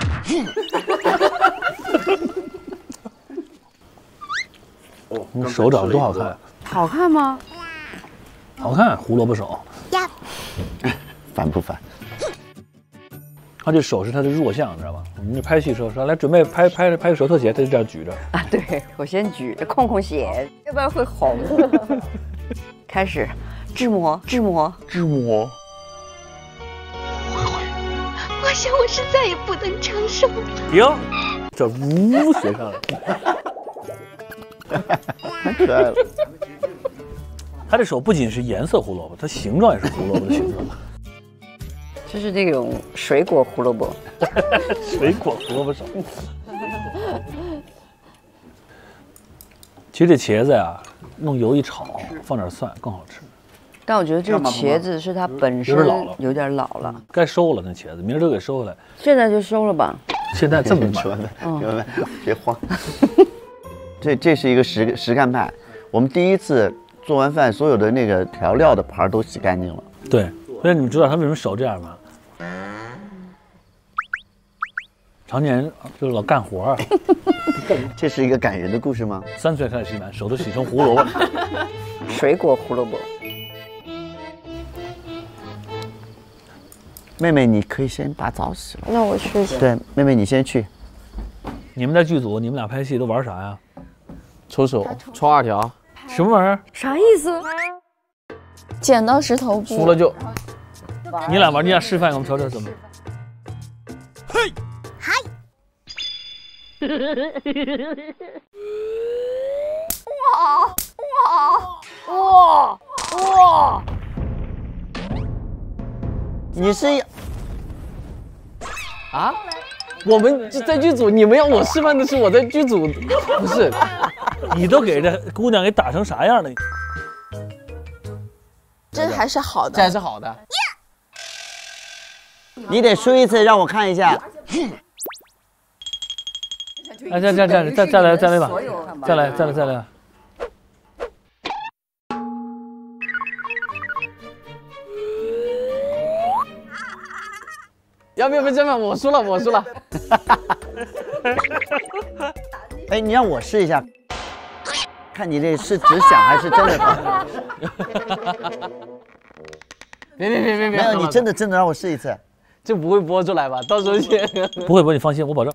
你手长得多好看！ 好看吗？ 好看，胡萝卜手。 烦不烦？ 他这手是他的弱项，你知道吧？我们这拍戏时候说来准备拍个手特写，他就这样举着啊。对，我先举着控血，要不然会红。开始制模。 我想我是再也不能承受。 停，这呜学上来， 太可爱了。 他这手不仅是颜色胡萝卜，它形状也是胡萝卜的形状。 这是那种水果胡萝卜， 水果胡萝卜手。其实这茄子呀，弄油一炒，放点蒜更好吃。 但我觉得这茄子是它本身有点老了， 该收了那茄子，明儿都给收回来。 现在就收了吧。 现在这么说的，别慌。这是一个实干派，我们第一次做完饭，所有的那个调料的盘都洗干净了。 对，所以你们知道他为什么手这样吗？常年就是老干活。 这是一个感人的故事吗 ？3岁开始洗碗，手都洗成胡萝卜。 水果胡萝卜。 妹妹，你可以先把澡洗了。 那我去。 对，妹妹你先去。 你们在剧组，你们俩拍戏都玩啥呀？ 抽手，抽2条。 什么玩意儿？ 啥意思？ 剪刀石头布。 输了就。 你俩示范给我们瞅瞅怎么？嘿，嗨！ 哇！ 你是啊？我们在剧组，你们要我示范的是我在剧组，不是？ 你都给这姑娘给打成啥样了？ 这还是好的， 这还是好的。 你得输一次让我看一下。 哎，再来吧，再来。 要不这样？我输了。 哎，你让我试一下，看你这是只想还是真的？ 别！ 没有，你真的让我试一次， 这不会播出来吧？到时候先不会播，你放心，我保证。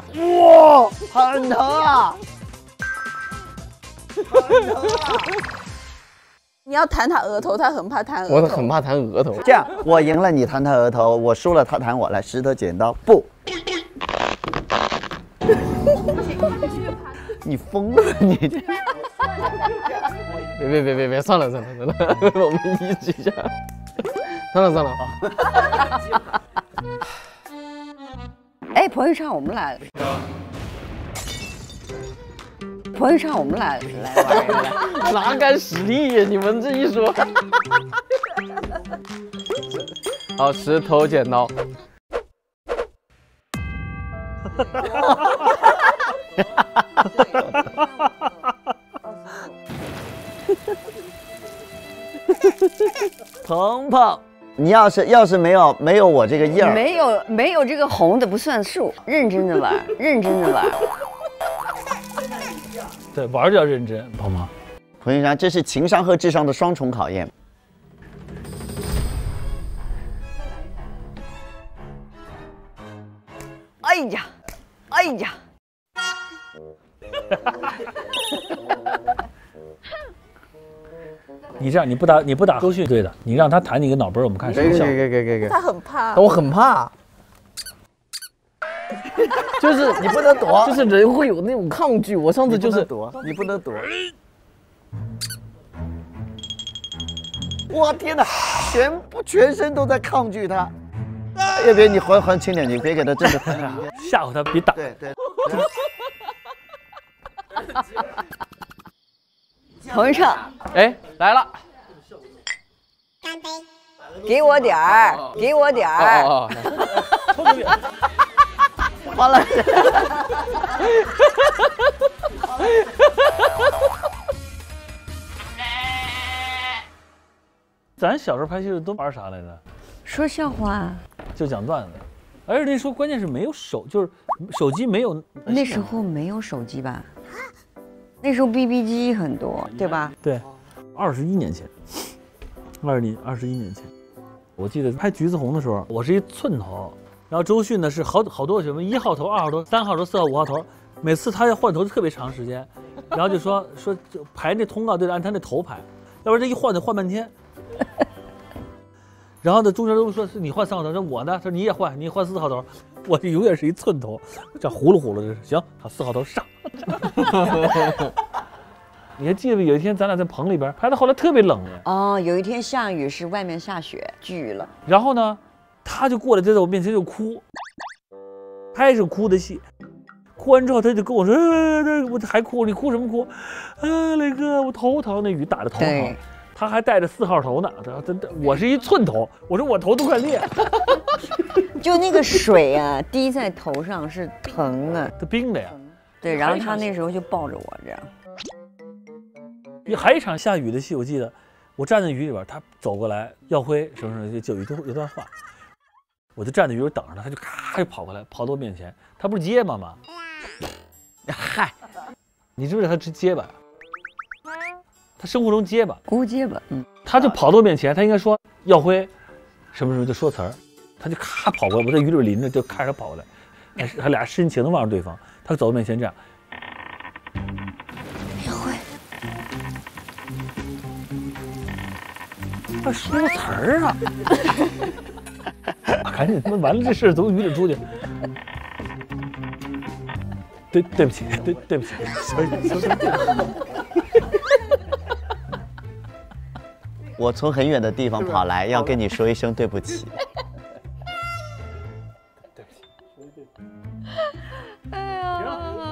哇，很疼啊！很疼啊！ 你要弹他额头，他很怕弹额头。 我很怕弹额头。 这样，我赢了你弹他额头，我输了他弹我。来，石头剪刀布。你疯了你！ 别，算了，我们一起一下。算了啊。 哎，朋友唱我们俩，朋友唱我们俩来玩一个。 哪敢使力呀？你们这一说。好，石头剪刀。 鹏鹏，你要是没有我这个印儿， 没有这个红的不算数，认真的玩，认真的玩。 对，玩就要认真，鹏鹏。 彭先生，这是情商和智商的双重考验。 哎呀，哎呀！ 你这样，你不打周迅对的，你让他弹你一个脑门，我们看什么效果。 给。 他很怕， 我很怕。就是你不能躲， 就是人会有那种抗拒。我上次就是躲，你不能躲。我天哪，全身都在抗拒他。别，你还轻点，你别给他真的吓唬他，别打。 对。 彭昱畅， 哎，来了， 干杯！ 给我点儿，给我点儿。 完了。 咱小时候拍戏都玩啥来着？ 说笑话， 就讲段子。而且那时候关键是没有就是手机没有。 那时候没有手机吧？那时候 BB 机很多，对吧？ 对，21年前，21年前，我记得拍《橘子红》的时候，我是一寸头，然后周迅呢是好多什么1号头、2号头、3号头、4号、5号头，每次他要换头特别长时间，然后就说就排那通告就得按他那头排，要不然这一换得换半天。然后呢，中间都说是你换3号头，说我呢，说你也换，你换4号头，我就永远是一寸头，这葫芦这是行，好4号头上。你还记得有一天咱俩在棚里边拍到后来特别冷的哦，有一天下雨是外面下雪巨了， 然后呢，他就过来就在我面前就哭，拍是哭的戏，哭完之后他就跟我说，我还哭，你哭什么哭？雷哥，我头疼，那雨打的头疼。他还带着4号头呢，我是一寸头，我说我头都快裂。 就那个水啊滴在头上是疼的， 它冰的呀。 对，然后他那时候就抱着我这样。 还有一场下雨的戏，我记得我站在雨里边，他走过来，耀辉什么就有段话，我就站在雨里等着他，他就咔就跑过来，跑到我面前，他不是结巴吗？嗨，你知不知道他是结巴？他生活中结巴， 勾结巴， 他就跑到我面前，他应该说耀辉，什么就说词儿，他就咔跑过来，我在雨里淋着，就看着他跑过来，他俩深情的望着对方，他走到面前这样， 耀辉， 他说词儿啊，赶紧他妈完了这事从雨里出去，对不起，对不起， 我从很远的地方跑来，要跟你说一声对不起。 对不起。 哎呀！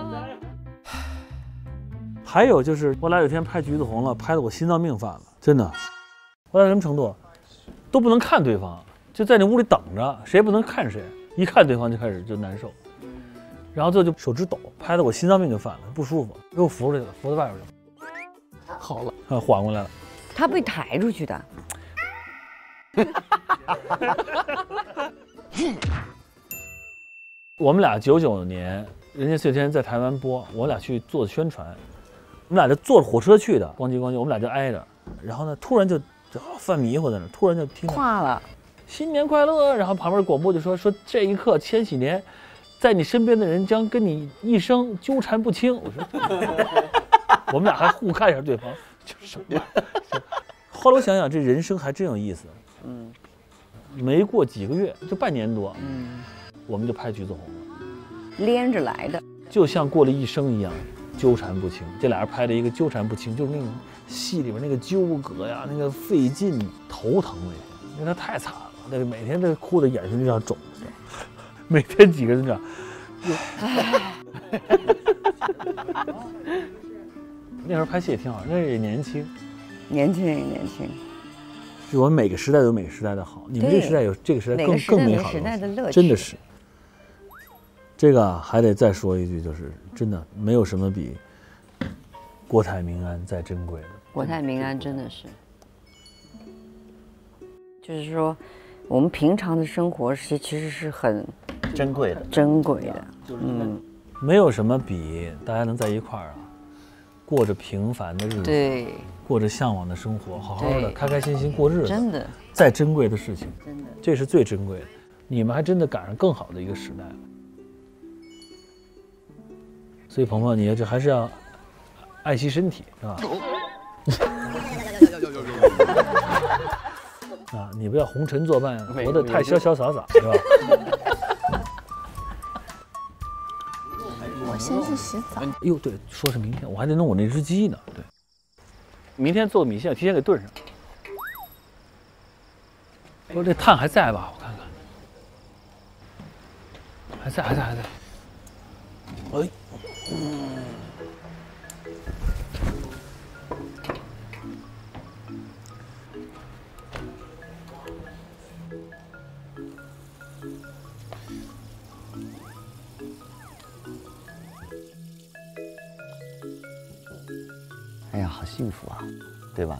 还有就是，后来有一天拍《橘子红》了，拍的我心脏病犯了，真的。后来什么程度，都不能看对方，就在那屋里等着，谁也不能看谁，一看对方就开始就难受，然后最后就手指抖，拍的我心脏病就犯了，不舒服，给我扶出去了，扶到外边去了，好了，缓过来了。 他被抬出去的。 我们俩99年，人家4天在台湾播，我俩去做宣传，我们俩就坐着火车去的，咣叽，我们俩就挨着，然后呢，突然就犯迷糊在那，突然就听到跨了， 新年快乐，然后旁边广播就说这一刻千禧年，在你身边的人将跟你一生纠缠不清。我说，我们俩还互看一下对方。就是什么？ 后来我想想，这人生还真有意思。没过几个月，就半年多，我们就拍《橘子红》了， 连着来的， 就像过了一生一样，纠缠不清。这俩人拍了一个纠缠不清，就是那种戏里边那个纠葛呀，那个费劲，头疼每天，因为他太惨了，那个每天这哭的眼睛就要肿，每天几个人这样。那时候拍戏也挺好，那时候也年轻。就我们每个时代都有每个时代的好，你们这个时代有这个时代更美好的，真的是。这个还得再说一句，就是真的没有什么比国泰民安再珍贵的。 国泰民安真的是，就是说，我们平常的生活其实是很珍贵的， 没有什么比大家能在一块儿啊，过着平凡的日子， 对， 过着向往的生活，好好的开开心心过日子， 真的， 再珍贵的事情， 真的， 这是最珍贵的。你们还真的赶上更好的一个时代了。所以鹏鹏，你这还是要爱惜身体，是吧？啊，你不要红尘作伴，活得太潇潇洒洒，是吧？ 我先去洗澡。 哎呦，对，说是明天，我还得弄我那只鸡呢。对，明天做米线，提前给炖上。说这炭还在吧？我看看，还在。哎， 哎呀，好幸福啊，对吧？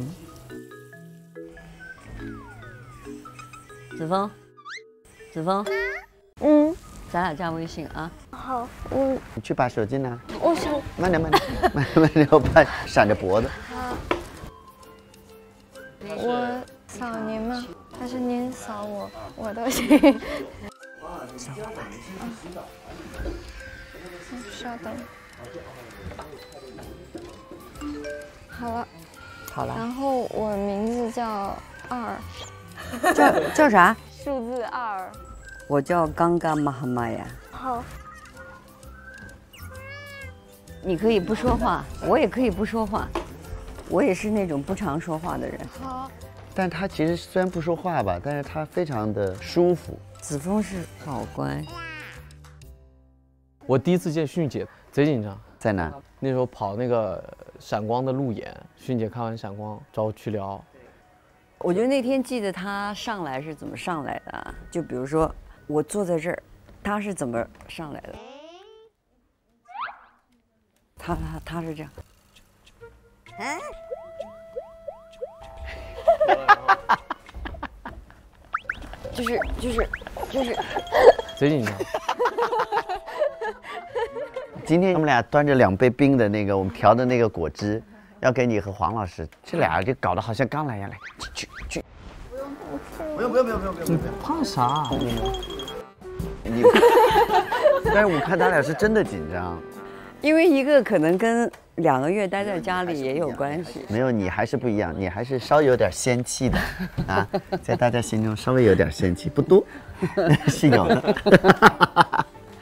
子枫，咱俩加微信啊。 好， 你去把手机拿。 我想慢点，我怕闪着脖子。 我扫您吗？还是您扫我？我都行。稍等。好了。然后我名字叫2。 叫啥？ 数字2。 我叫刚刚玛哈玛呀。 好。 你可以不说话，我也可以不说话，我也是那种不常说话的人。 好。 但他其实虽然不说话吧，但是他非常的舒服。 子枫是好乖。 我第一次见迅姐贼紧张， 在哪？ 那时候跑那个闪光的路演，迅姐看完闪光找我去聊。 我觉得那天记得她上来是怎么上来的啊？就比如说我坐在这儿，她是怎么上来的？她是这样。就是贼紧张。 今天我们俩端着2杯冰的那个我们调的那个果汁，要给你和黄老师，这俩就搞得好像刚来一样，来去。不用，你怕啥？你，但是我看他俩是真的紧张， 因为一个可能跟2个月待在家里也有关系。 没有，你还是不一样，你还是稍有点仙气的啊，在大家心中稍微有点仙气，不多，是有的。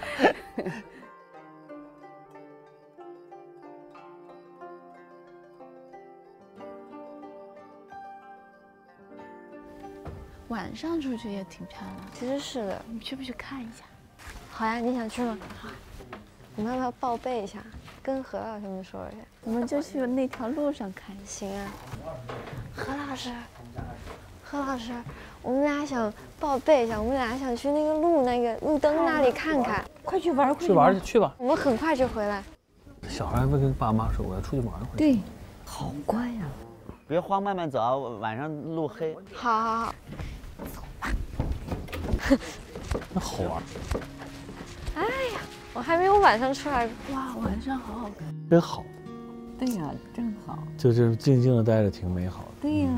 晚上出去也挺漂亮， 其实是的。 你去不去看一下？ 好呀，你想去吗？好。我们要不要报备一下，跟何老师们说一下？ 我们就去那条路上看。 行啊。何老师，我们俩想报备一下，我们俩想去那个路灯那里看看。 快去玩， 去吧。 我们很快就回来。 小孩会跟爸妈说我要出去玩会。 对，好乖呀。 别慌，慢慢走啊，晚上路黑。 好。走吧。 那好玩。 哎呀，我还没有晚上出来。 哇，晚上好好看。 真好。 对呀，真好。 就是静静的待着，挺美好的。 对呀。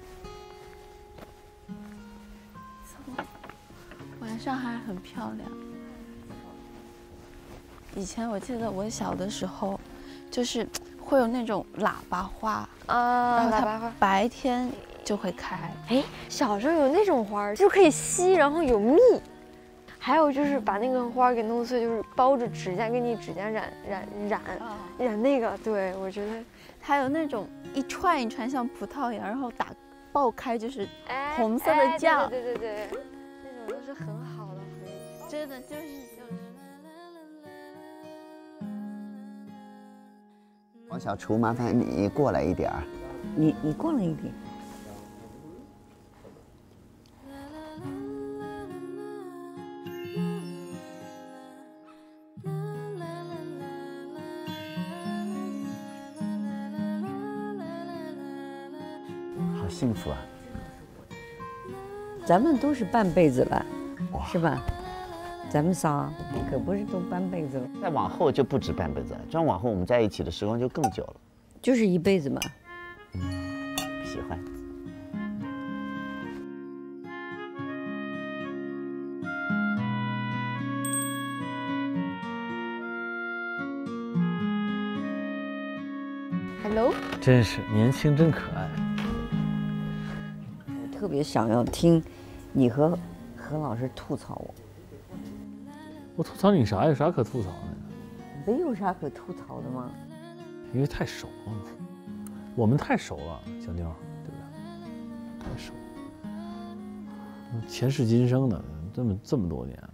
晚上还很漂亮。以前我记得我小的时候，就是会有那种喇叭花啊， 然后喇叭花白天就会开。 哎，小时候有那种花就可以吸，然后有蜜。还有就是把那个花给弄碎，就是包着指甲，给你指甲染那个。对，我觉得还有那种一串一串像葡萄一样，然后爆开就是红色的酱。 对，那种都是很好的回忆。 真的就是。 王小厨，麻烦你过来一点儿。 你过来一点。 好幸福啊！ 咱们都是半辈子了，是吧？咱们仨可不是都半辈子了。 再往后就不止半辈子了，这样往后我们在一起的时光就更久了。 就是一辈子嘛。 喜欢。 Hello， 真是年轻真可爱。 我特别想要听你和何老师吐槽我。 我吐槽你啥？有啥可吐槽的？ 没有啥可吐槽的吗？ 因为太熟了，我们太熟了，小妞，对不对？太熟，前世今生的，这么多年了。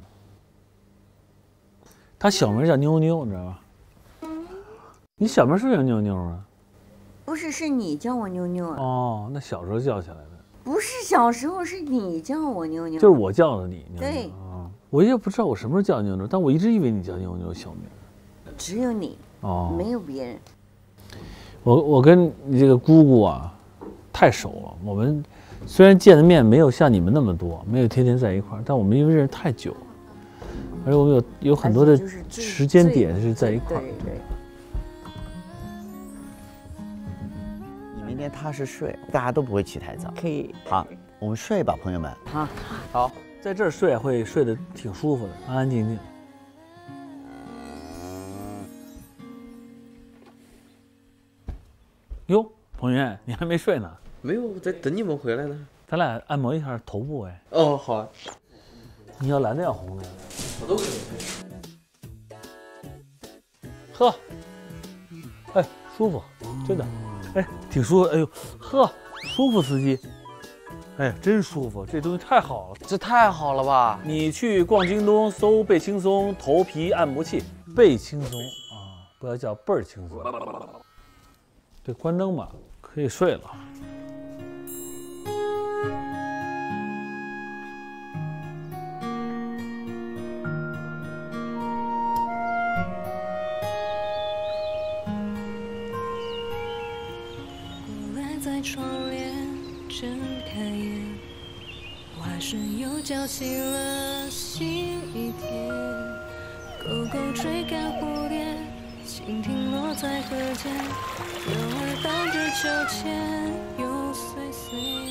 他小名叫妞妞，你知道吧？你小名是不是叫妞妞啊？ 不是，是你叫我妞妞啊。 哦，那小时候叫起来的。 不是小时候，是你叫我妞妞。 就是我叫的你。妞妞对。 啊，我也不知道我什么时候叫妞妞，但我一直以为你叫妞妞小名。 只有你。哦。没有别人。 我跟你这个姑姑啊，太熟了。我们虽然见的面没有像你们那么多，没有天天在一块儿，但我们因为认识太久了，而且我们有很多的时间点是在一块儿。 对。 你明天踏实睡，大家都不会起太早。 可以。 好，我们睡吧，朋友们。 好，在这儿睡会睡得挺舒服的，安安静静。哟，彭云，你还没睡呢？ 没有，我在等你们回来呢。 咱俩按摩一下头部哎。 哦，好啊。 你要蓝的要红的？ 我都可以。 喝。哎，舒服，真的。哎，挺舒服。哎呦，呵，舒服，司机。哎，真舒服，这东西太好了。 这太好了吧！ 你去逛京东搜倍轻松头皮按摩器，倍轻松啊，不要叫倍儿轻松。对，关灯吧，可以睡了。 在窗帘睁开眼，我还是又叫起了新一天。狗狗追赶蝴蝶，蜻蜓落在河间，鸟儿荡着秋千，又碎碎。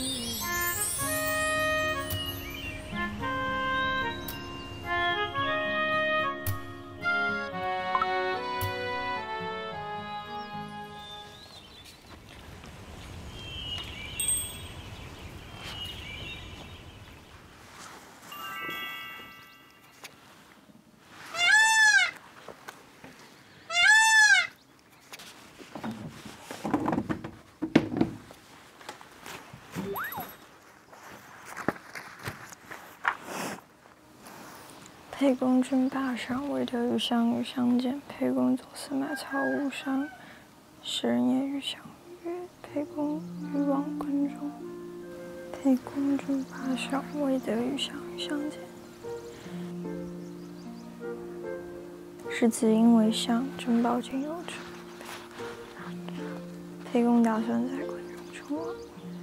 沛公君霸上，未得与项羽相见。沛公左司马曹无伤，时人也与项羽曰：“沛公欲往关中。”沛公君霸上，未得与项羽相见。是子婴为相，珍宝仅有之。沛公打算在关中称王。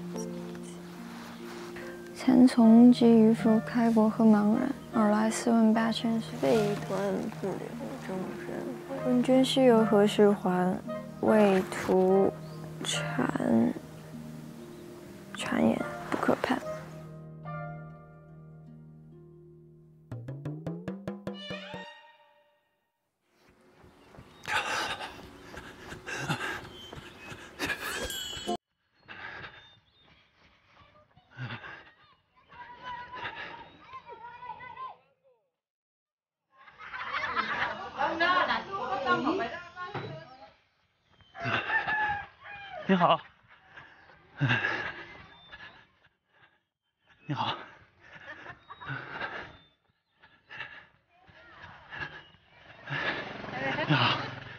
蚕丛及渔夫，开国何茫然！尔来48000岁，背端不留终身。问君西游何时还？为图谗言不可攀。 你好。你好。你好。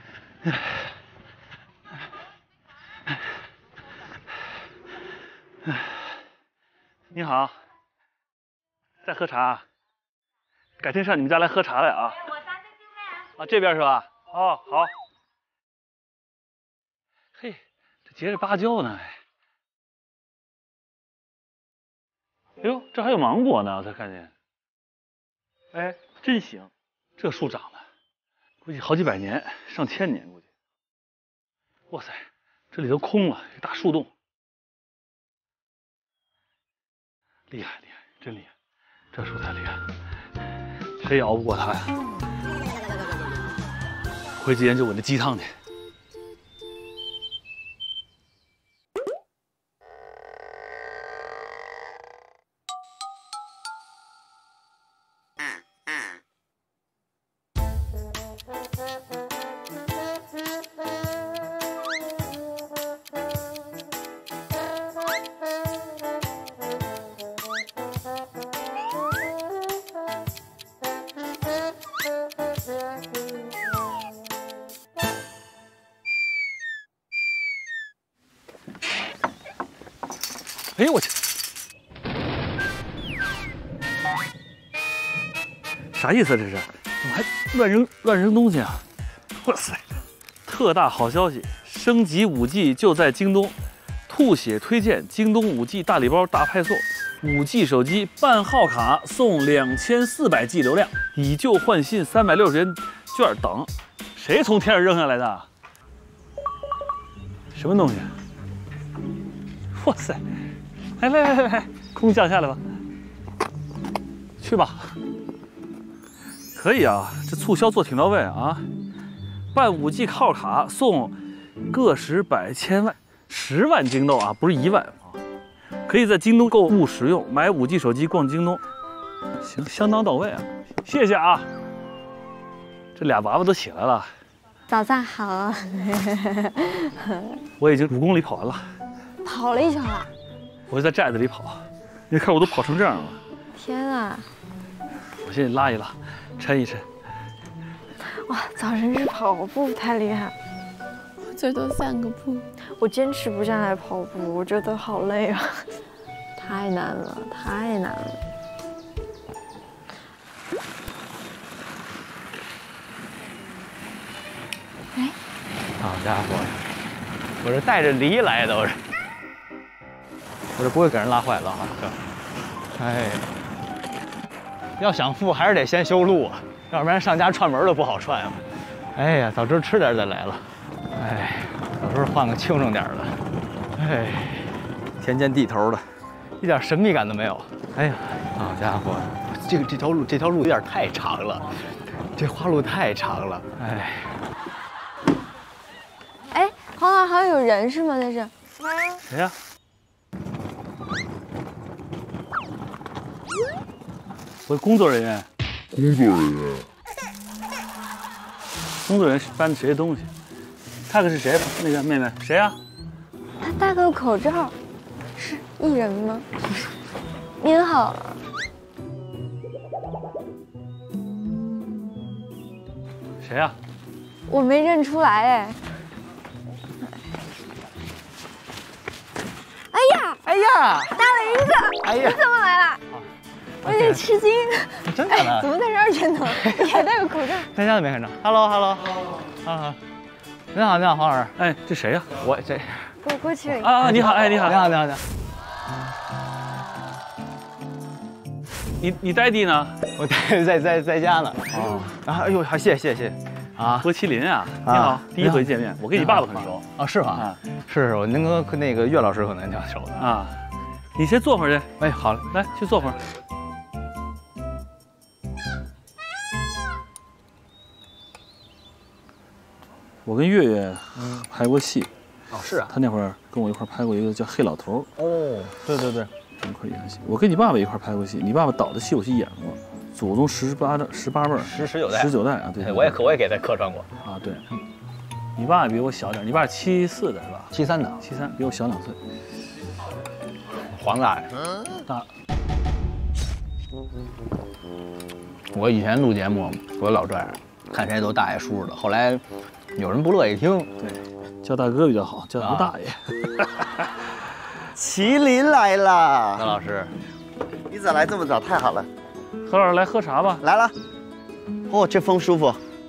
你好。在喝茶。改天上你们家来喝茶来啊。啊，这边是吧？哦，好。嘿，这结着芭蕉呢。哎呦，这还有芒果呢，我才看见。哎，真行，这树长的，估计好几百年、上千年，估计。哇塞，这里头空了，一大树洞。厉害厉害，真厉害，这树太厉害了，谁也熬不过它呀。回去研究我那鸡汤去。哎呦我去！啥意思这是？怎么还乱扔东西啊？哇塞！特大好消息，升级5G 就在京东，吐血推荐京东5G 大礼包大派送，5G 手机办号卡送2400G 流量，以旧换新360元券等。谁从天上扔下来的？什么东西？哇塞！来，空降下来吧，去吧。可以啊，这促销做挺到位啊！办5G 号卡送个十百千万10万京豆啊，不是1万啊！可以在京东购物使用，买5G 手机逛京东，行，相当到位啊！谢谢啊！这俩娃娃都起来了。 早上好。 我已经5公里跑完了。 跑了1圈了。 我就在寨子里跑，你看我都跑成这样了。 天啊！ 我先拉一拉，抻一抻。 哇，早晨去跑步太厉害， 我最多散个步。 我坚持不下来跑步，我觉得好累啊，太难了，太难了。 哎，好家伙，我这带着梨来的，我这不会给人拉坏了哈，这，哎，要想富还是得先修路啊，要不然上家串门都不好串啊。哎呀，早知吃点再来了，哎，有时候换个轻省点的，哎，田间地头的，一点神秘感都没有。哎呀，好家伙，这条路有点太长了，这花路太长了，哎。 哎，黄老好像有人是吗？在这？ 谁呀？我工作人员。工作人员是搬的谁的东西？看看是谁？那个妹妹谁呀？ 他戴个口罩，是艺人吗？不是。您好。 谁呀？ 我没认出来哎。 哎呀， 大了一个！ 哎呀， 你怎么来了？我有点吃惊。 真的呢？ 怎么在这儿见到？你还戴个口罩？ 在家都没看着。Hello， 您好，黄老师。 哎，这谁呀？ 我这。 过去。 啊，你好，哎，你好。你爹地呢？ 我在家呢。哦。啊，哎呦，好，谢谢。啊， 郭麒麟啊，你好，第一回见面，我跟你爸爸很熟啊，是吗？啊，是我您跟那个岳老师可能挺熟的啊。你先坐会儿去。 哎，好， 来去坐会儿。我跟月月拍过戏。 哦，是啊。 他那会儿跟我一块拍过一个叫《黑老头》。 哦，对， 一块演戏。我跟你爸爸一块拍过戏，你爸爸导的戏我去演过。祖宗18辈儿，19代啊，对， 我也给他客串过啊，对。 你爸比我小点，你爸是74的是吧 ？73的 ，73比我小2岁。 黄大爷， 大。 我以前录节目，我老这样，看谁都大爷叔的。后来有人不乐意听， 对，叫大哥比较好，叫不大爷。 麒麟来了， 何老师， 你咋来这么早？太好了。 何老师来喝茶吧。 来了。哦，这风舒服。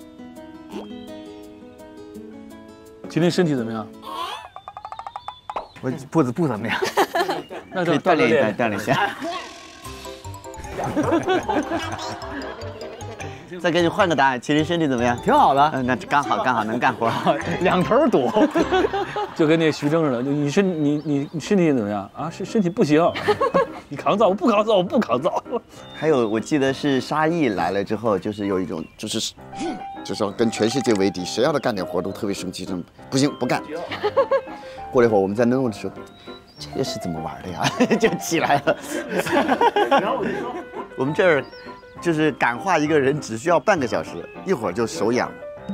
今天身体怎么样？ 我不怎么样。 那可以锻炼一下。再给你换个答案，麒麟身体怎么样？ 挺好的。 那刚好能干活， 两头堵。 就跟那徐峥似的，你身体怎么样啊？身体不行，你抗造，我不抗造。 还有，我记得是沙溢来了之后，就是有一种就是要跟全世界为敌，谁要他干点活都特别生气，真不行不干。过了一会儿，我们在弄的时候，这个是怎么玩的呀？就起来了。然后我就说，我们这儿就是感化一个人只需要半个小时，一会儿就手痒。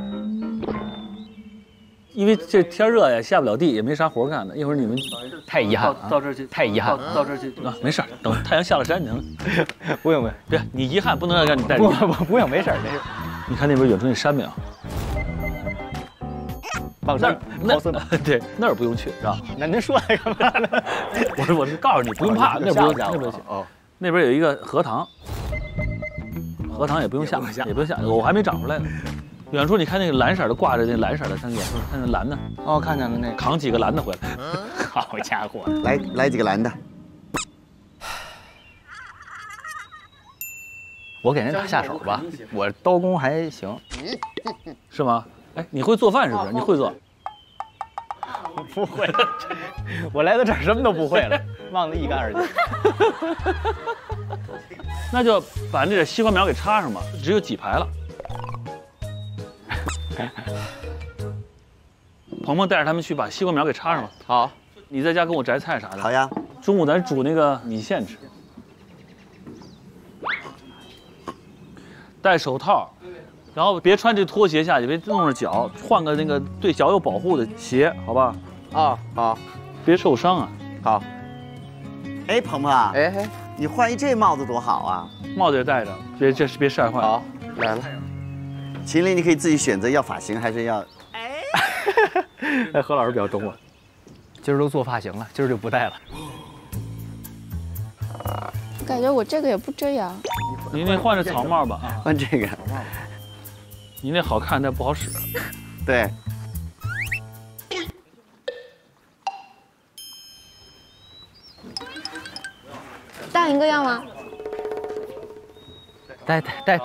因为这天热呀，下不了地，也没啥活干的。一会儿你们太遗憾， 到这儿去， 太遗憾， 到这儿去啊，没事儿，等太阳下了山就能。 不用， 别，你遗憾不能让你带。 不用，没事。 你看那边远处那山没有？ 往那儿， 对，那儿不用去，是吧？ 那您说来干嘛呢？ 我是告诉你，不用怕，那边去。哦，那边有一个荷塘，荷塘也不用下，也不用下，我还没长出来呢。远处你看那个蓝色的挂着那蓝色的，看远处看那蓝的。 哦，看见了那个， 扛几个蓝的回来。 好家伙， 来几个蓝的。 我给人打下手吧，我刀工还行， 是吗？哎，你会做饭是不是？你会做？ 不会，我来到这儿什么都不会了，忘得一干二净。 那就把那点西瓜苗给插上吧，只有几排了。鹏鹏带着他们去把西瓜苗给插上吧。 好， 你在家跟我摘菜啥的。 好呀。 中午咱煮那个米线吃。戴手套，然后别穿这拖鞋下去，别弄着脚，换个那个对脚有保护的鞋，好吧？ 啊，好， 别受伤啊。 好。 哎，鹏鹏啊， 哎， 你换一这帽子多好啊！ 帽子也戴着，别晒坏。 好，来了。 麒麟，你可以自己选择要发型还是要…… 哎，何老师比较懂我，今儿都做发型了，今儿就不戴了。 感觉我这个也不这样。 你那换着草帽吧啊， 换这个。 你那好看，但不好使。 对。 戴一个要吗？ 戴，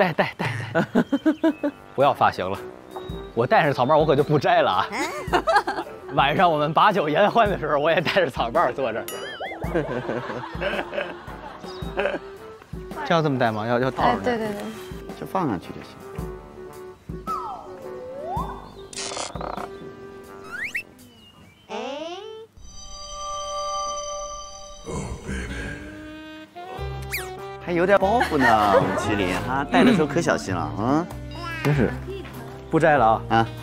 不要发型了，我戴上草帽我可就不摘了啊。晚上我们把酒言欢的时候，我也戴着草帽坐这儿。这要这么戴吗？要套上？ 对， 就放上去就行。还有点包袱呢，我们麒麟哈，戴的时候可小心了啊！ 真是，不摘了啊！ 啊，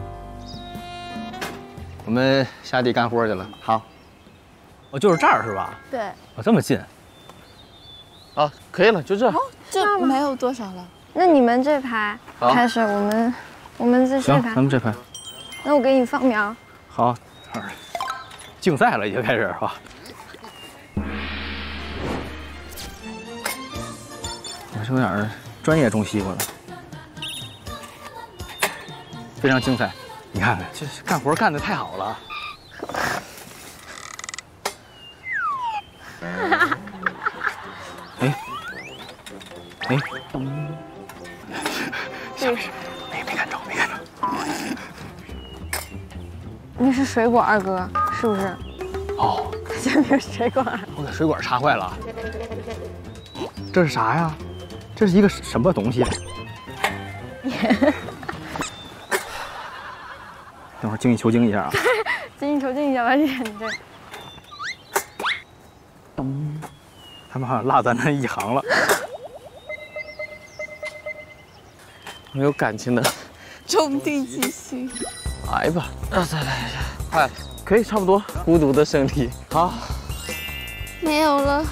我们下地干活去了。 好， 哦，就是这儿是吧？ 对。 哦，这么近。啊，可以了，就这。 哦，这没有多少了。 那你们这排开始，我们这排。 行，咱们这排。 那我给你放苗。 好，竞赛了已经开始是吧？我是有点专业种西瓜了，非常精彩。你看看，这干活干得太好了。哎，像是没看着。 那是水果二哥，是不是？ 哦， 下面有水果。 我给水果插坏了。这是啥呀？这是一个什么东西？等会儿精益求精一下啊！ 精益求精一下吧，你这。 他们好像落咱那一行了。 没有感情的种地继续。 来吧，快了，可以差不多。孤独的胜利，好， 没有了。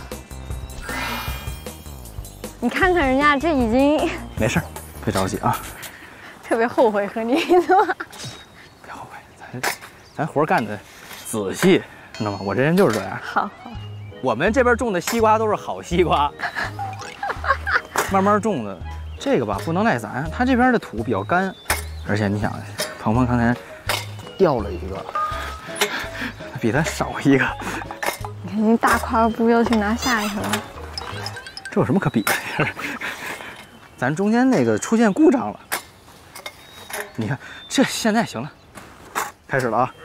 你看看人家这已经没事儿，别着急啊。 特别后悔和你做。 别后悔，咱活干的仔细，知道吗？我这人就是这样。 好。 我们这边种的西瓜都是好西瓜，慢慢种的。这个吧不能赖咱，它这边的土比较干，而且你想，鹏鹏刚才掉了一个，比他少一个。 你看你大跨步要去拿下一个了。 这有什么可比的？咱中间那个出现故障了。你看，这现在行了，开始了啊！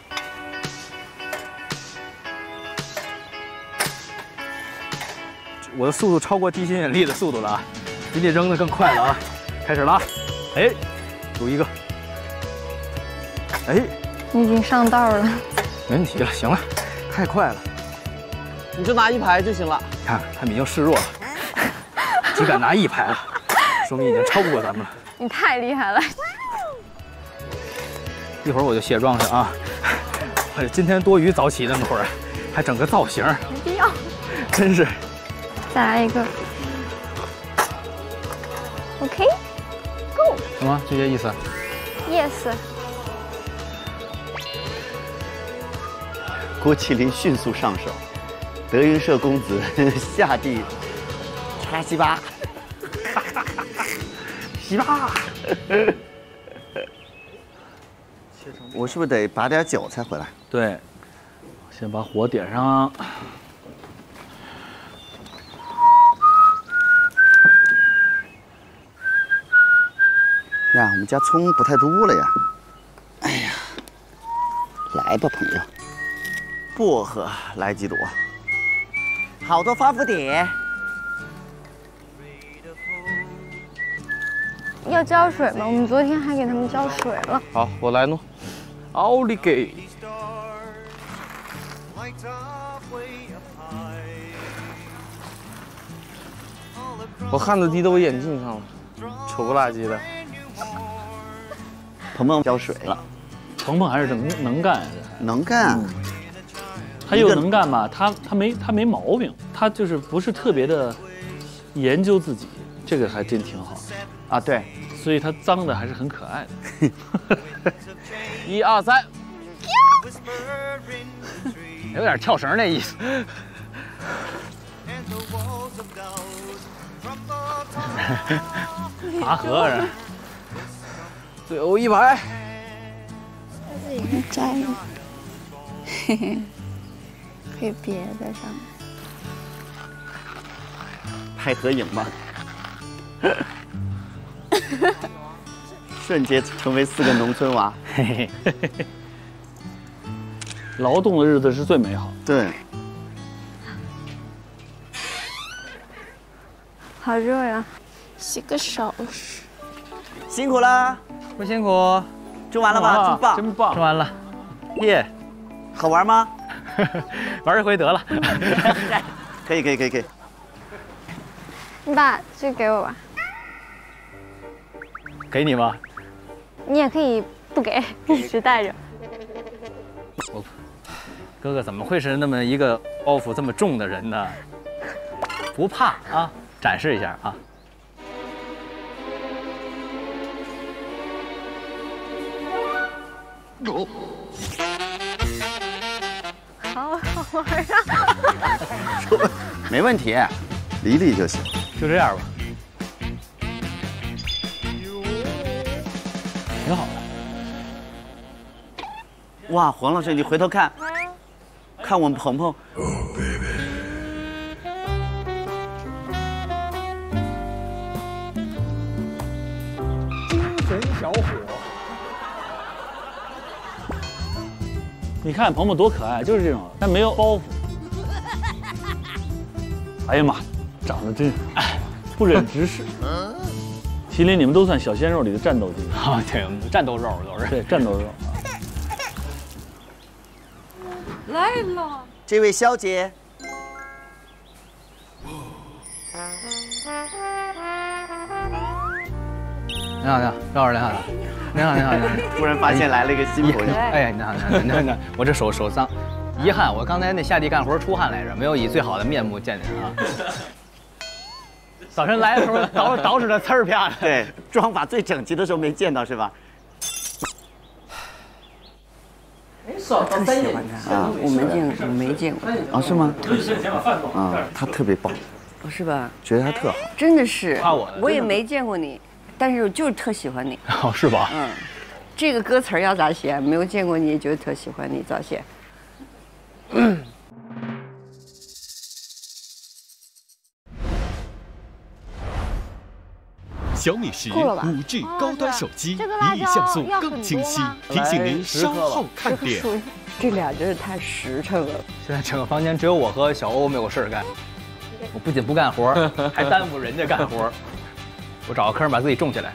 我的速度超过地心引力的速度了啊，比你扔的更快了啊！开始了啊！哎，有一个，哎， 你已经上道了， 没问题了，行了，太快了， 你就拿1排就行了。 看他们已经示弱了，只敢拿1排了，说明已经超不过咱们了。 你太厉害了！ 一会儿我就卸妆去啊！哎，今天多余早起那么会儿，还整个造型， 没必要， 真是。 再来一个 ，OK，Go。 什么？就这意思 ？Yes。 郭麒麟迅速上手，德云社公子下地插西巴，西巴。我是不是得把点酒才回来？ 对，先把火点上。 呀，我们家葱不太多了呀。哎呀，来吧，朋友，薄荷来几朵，好多防腐点。 要浇水吗？我们昨天还给他们浇水了。 好，我来弄。奥利给！我汗都滴到我眼镜上了，丑不拉几的。 鹏鹏浇水了， 鹏鹏还是能干， 能干。 他又能干吧？他没毛病，他就是不是特别的研究自己，这个还真挺好啊。对， 所以他脏的还是很可爱的。 1、2、3， 有点跳绳那意思。拔河是。 最后1排。 自己摘了，嘿嘿，可以别在上面。 拍合影吧。瞬间成为4个农村娃。 嘿嘿，劳动的日子是最美好。 对。 好热呀！ 洗个手。 辛苦啦！ 不辛苦。 种完了吧？真棒！ 真棒！种完了。耶！ 好玩吗？ 玩一回得了。 可以。 你把这给我吧。 给你吗？ 你也可以不给，一直带着。 哥哥怎么会是那么一个包袱这么重的人呢？不怕啊，展示一下啊。 好玩啊！ 没问题，理理就行。 就这样吧。挺好的。 哇，黄老师，你回头看，看我们鹏鹏。 精神小伙。你看鹏鹏多可爱，就是这种，但没有包袱。哎呀妈，长得真不忍直视。麒麟，你们都算小鲜肉里的战斗机啊，对，我们战斗肉都是。对，战斗肉。 来了， 这位肖姐。 你好，赵老师，你好。 你好，你好，你好。 突然发现来了一个新朋友。 哎，你好，你好，我这手脏，遗憾，我刚才那下地干活出汗来着，没有以最好的面目见您啊。早晨来的时候捯饬的呲儿啪的。 对，妆法最整齐的时候没见到是吧？ 特喜欢他啊！我没见过。 啊，是吗？ 特喜欢啊，他特别棒。 是吧？ 觉得他特好。 真的是。 夸我的。 我也没见过你，但是我就是特喜欢你。 哦，是吧？ 嗯，这个歌词要咋写？没有见过你，也觉得特喜欢你，咋写？ 小米10 5G 高端手机，1亿像素更清晰，提醒您稍后看点。 这俩真是太实诚了。 现在整个房间只有我和小欧没有事干，我不仅不干活，还耽误人家干活。我找个坑把自己种起来。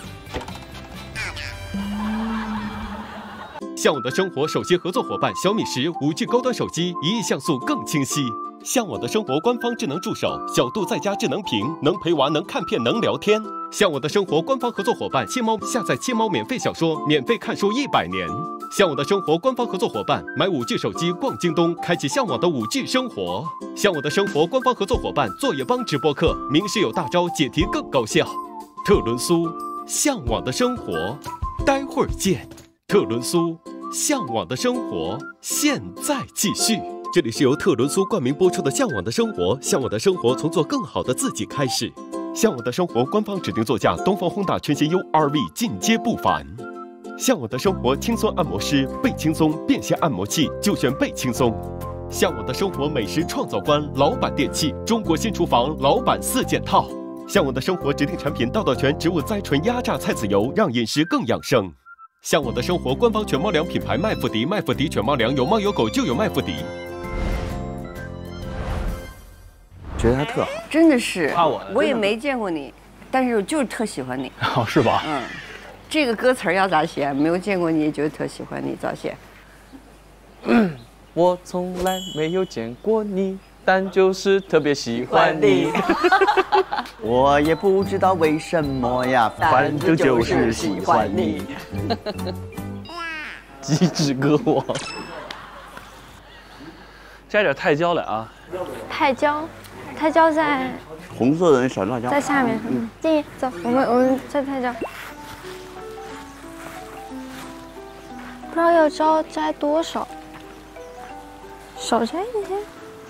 向往的生活手机合作伙伴小米10 5G 高端手机，1亿像素更清晰。向往的生活官方智能助手小度在家智能屏，能陪娃，能看片，能聊天。向往的生活官方合作伙伴七猫，下载七猫免费小说，免费看书100年。向往的生活官方合作伙伴买5G 手机逛京东，开启向往的5G 生活。向往的生活官方合作伙伴作业帮直播课，名师有大招，解题更高效。特仑苏，向往的生活，待会儿见。特仑苏，向往的生活，现在继续。这里是由特仑苏冠名播出的《向往的生活》，向往的生活从做更好的自己开始。向往的生活官方指定座驾东方Honda全新 URV 进阶不凡。向往的生活轻松按摩师，倍轻松便携按摩器就选倍轻松。向往的生活美食创造观，老板电器中国新厨房老板4件套。向往的生活指定产品道道全植物甾醇压榨菜籽油，让饮食更养生。向往的生活官方犬猫粮品牌麦富迪，麦富迪犬猫粮有猫有狗就有麦富迪。 觉得他特好， 真的是。 夸我的。 我也没见过你，但是我就是特喜欢你。 哦，是吧？ 嗯，这个歌词要咋写？没有见过你，也觉得特喜欢你，咋写？ 我从来没有见过你，但就是特别喜欢你。 我也不知道为什么呀，反正就是喜欢你。 机智歌王。摘点泰椒来啊！ 泰椒在红色的那小辣椒在下面。静怡，走，我们摘泰椒。不知道要摘多少，少摘一些，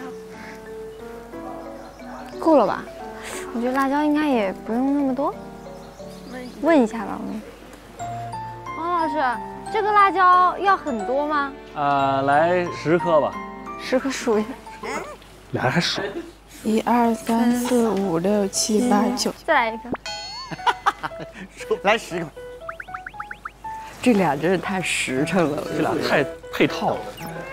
够了吧？我觉得辣椒应该也不用那么多，问一下吧。我们王老师，这个辣椒要很多吗？ 来10颗吧。 10颗数一下。 俩人还数。 1、2、3、4、5、6、7、8、9。 再来一个。 来10个。 这俩真是太实诚了， 这俩太配套了。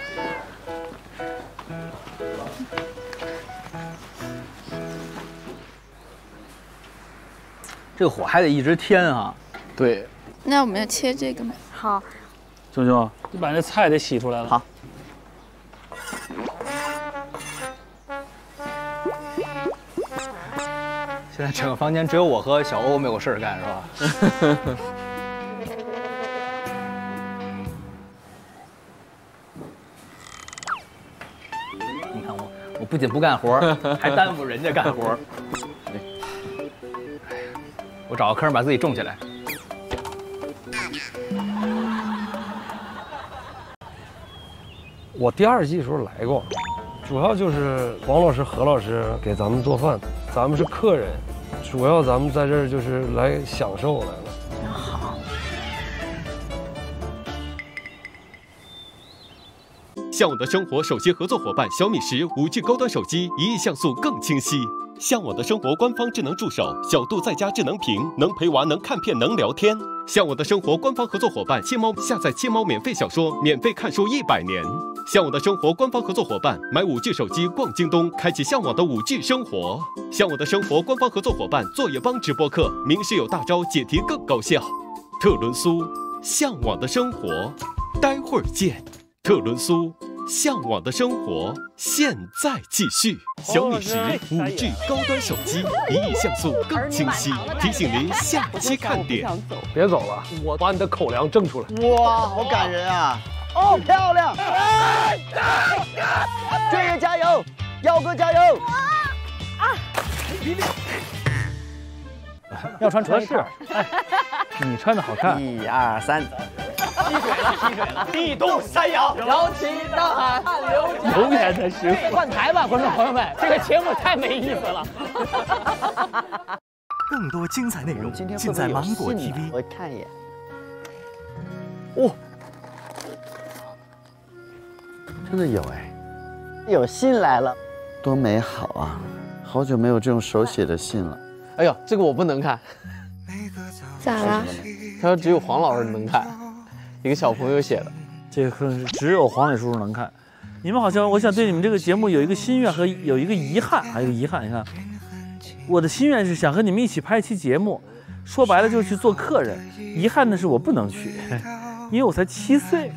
这个火还得一直添啊。 对。 那我们要切这个吗？ 好。 舅舅，你把那菜得洗出来了。 好。 现在整个房间只有我和小欧没有事干，是吧？你看我不仅不干活，还耽误人家干活。我找个坑把自己种起来。 我第2季的时候来过，主要就是黄老师、何老师给咱们做饭，咱们是客人，主要咱们在这儿就是来享受来了。 好。 向往的生活手机合作伙伴小米10 5G 高端手机，1亿像素更清晰。向往的生活官方智能助手小度在家智能屏，能陪娃，能看片，能聊天。向往的生活官方合作伙伴七猫，下载七猫免费小说，免费看书100年。向往的生活官方合作伙伴买5G 手机逛京东，开启向往的5G 生活。向往的生活官方合作伙伴作业帮直播课，名师有大招，解题更高效。特仑苏，向往的生活，待会儿见。特仑苏， 向往的生活现在继续。小米10 5G 高端手机，1亿像素更清晰。提醒您下期看点。 别走了，我把你的口粮挣出来。 哇，好感人啊！哦，漂亮！追爷加油，耀哥加油！ 要穿合适，哎，你穿的好看。 1、2、3， 吸水了，地动山摇，摇旗呐喊汗流浃背。 永远的是换台吧，观众朋友们，这个节目太没意思了。 更多精彩内容尽在芒果 TV。 我看一眼。哦，真的有哎，有信来了，多美好啊！好久没有这种手写的信了。 哎呦，这个我不能看。 咋了？ 他说只有黄老师能看，一个小朋友写的。 这个可能是只有黄磊叔叔能看。你们好像，我想对你们这个节目有一个心愿和有一个遗憾，还有一个遗憾。你看，我的心愿是想和你们一起拍一期节目，说白了就是去做客人。遗憾的是我不能去，因为我才7岁。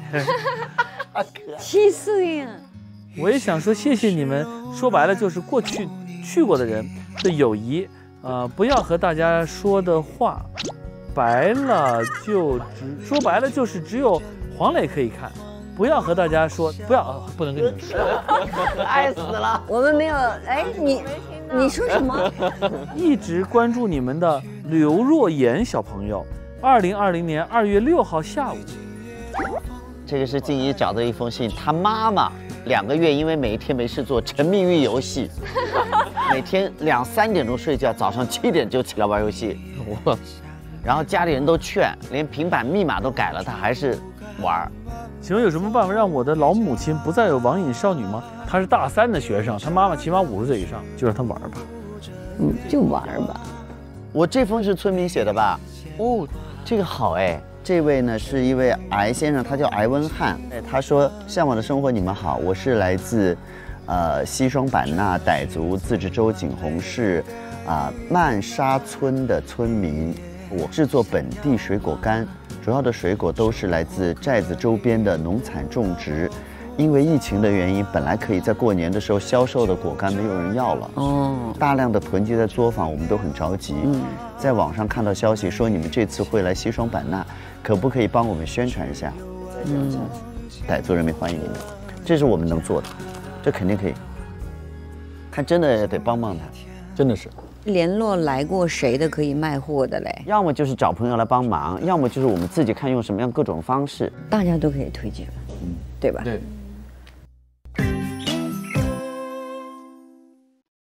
7岁呀！ 我也想说谢谢你们，说白了就是过去去过的人的友谊。不要和大家说的话，白了就说白了就是只有黄磊可以看，不要和大家说，不能跟你们说， 爱死了。 我们没有，哎，你说什么？ 一直关注你们的刘若言小朋友，2020年2月6号下午。 这个是静怡找的一封信，他妈妈2个月因为每一天没事做，沉迷于游戏，每天2、3点钟睡觉，早上7点就起来玩游戏。然后家里人都劝，连平板密码都改了，他还是玩。 请问有什么办法让我的老母亲不再有网瘾少女吗？她是大3的学生，她妈妈起码50岁以上，就让她玩吧。 就玩吧。 我这封是村民写的吧？哦，这个好哎。这位呢是一位癌先生，他叫癌温汉。他说：“向往的生活，你们好，我是来自，西双版纳傣族自治州景洪市，曼沙村的村民。我制作本地水果干，主要的水果都是来自寨子周边的农产种植。因为疫情的原因，本来可以在过年的时候销售的果干没有人要了，大量的囤积在作坊，我们都很着急。在网上看到消息说你们这次会来西双版纳，可不可以帮我们宣传一下？傣族人民欢迎你们，这是我们能做的，这肯定可以。他真的得帮帮他，真的是。 联络来过谁的可以卖货的嘞？ 要么就是找朋友来帮忙，要么就是我们自己看用什么样各种方式， 大家都可以推荐，对吧？ 对。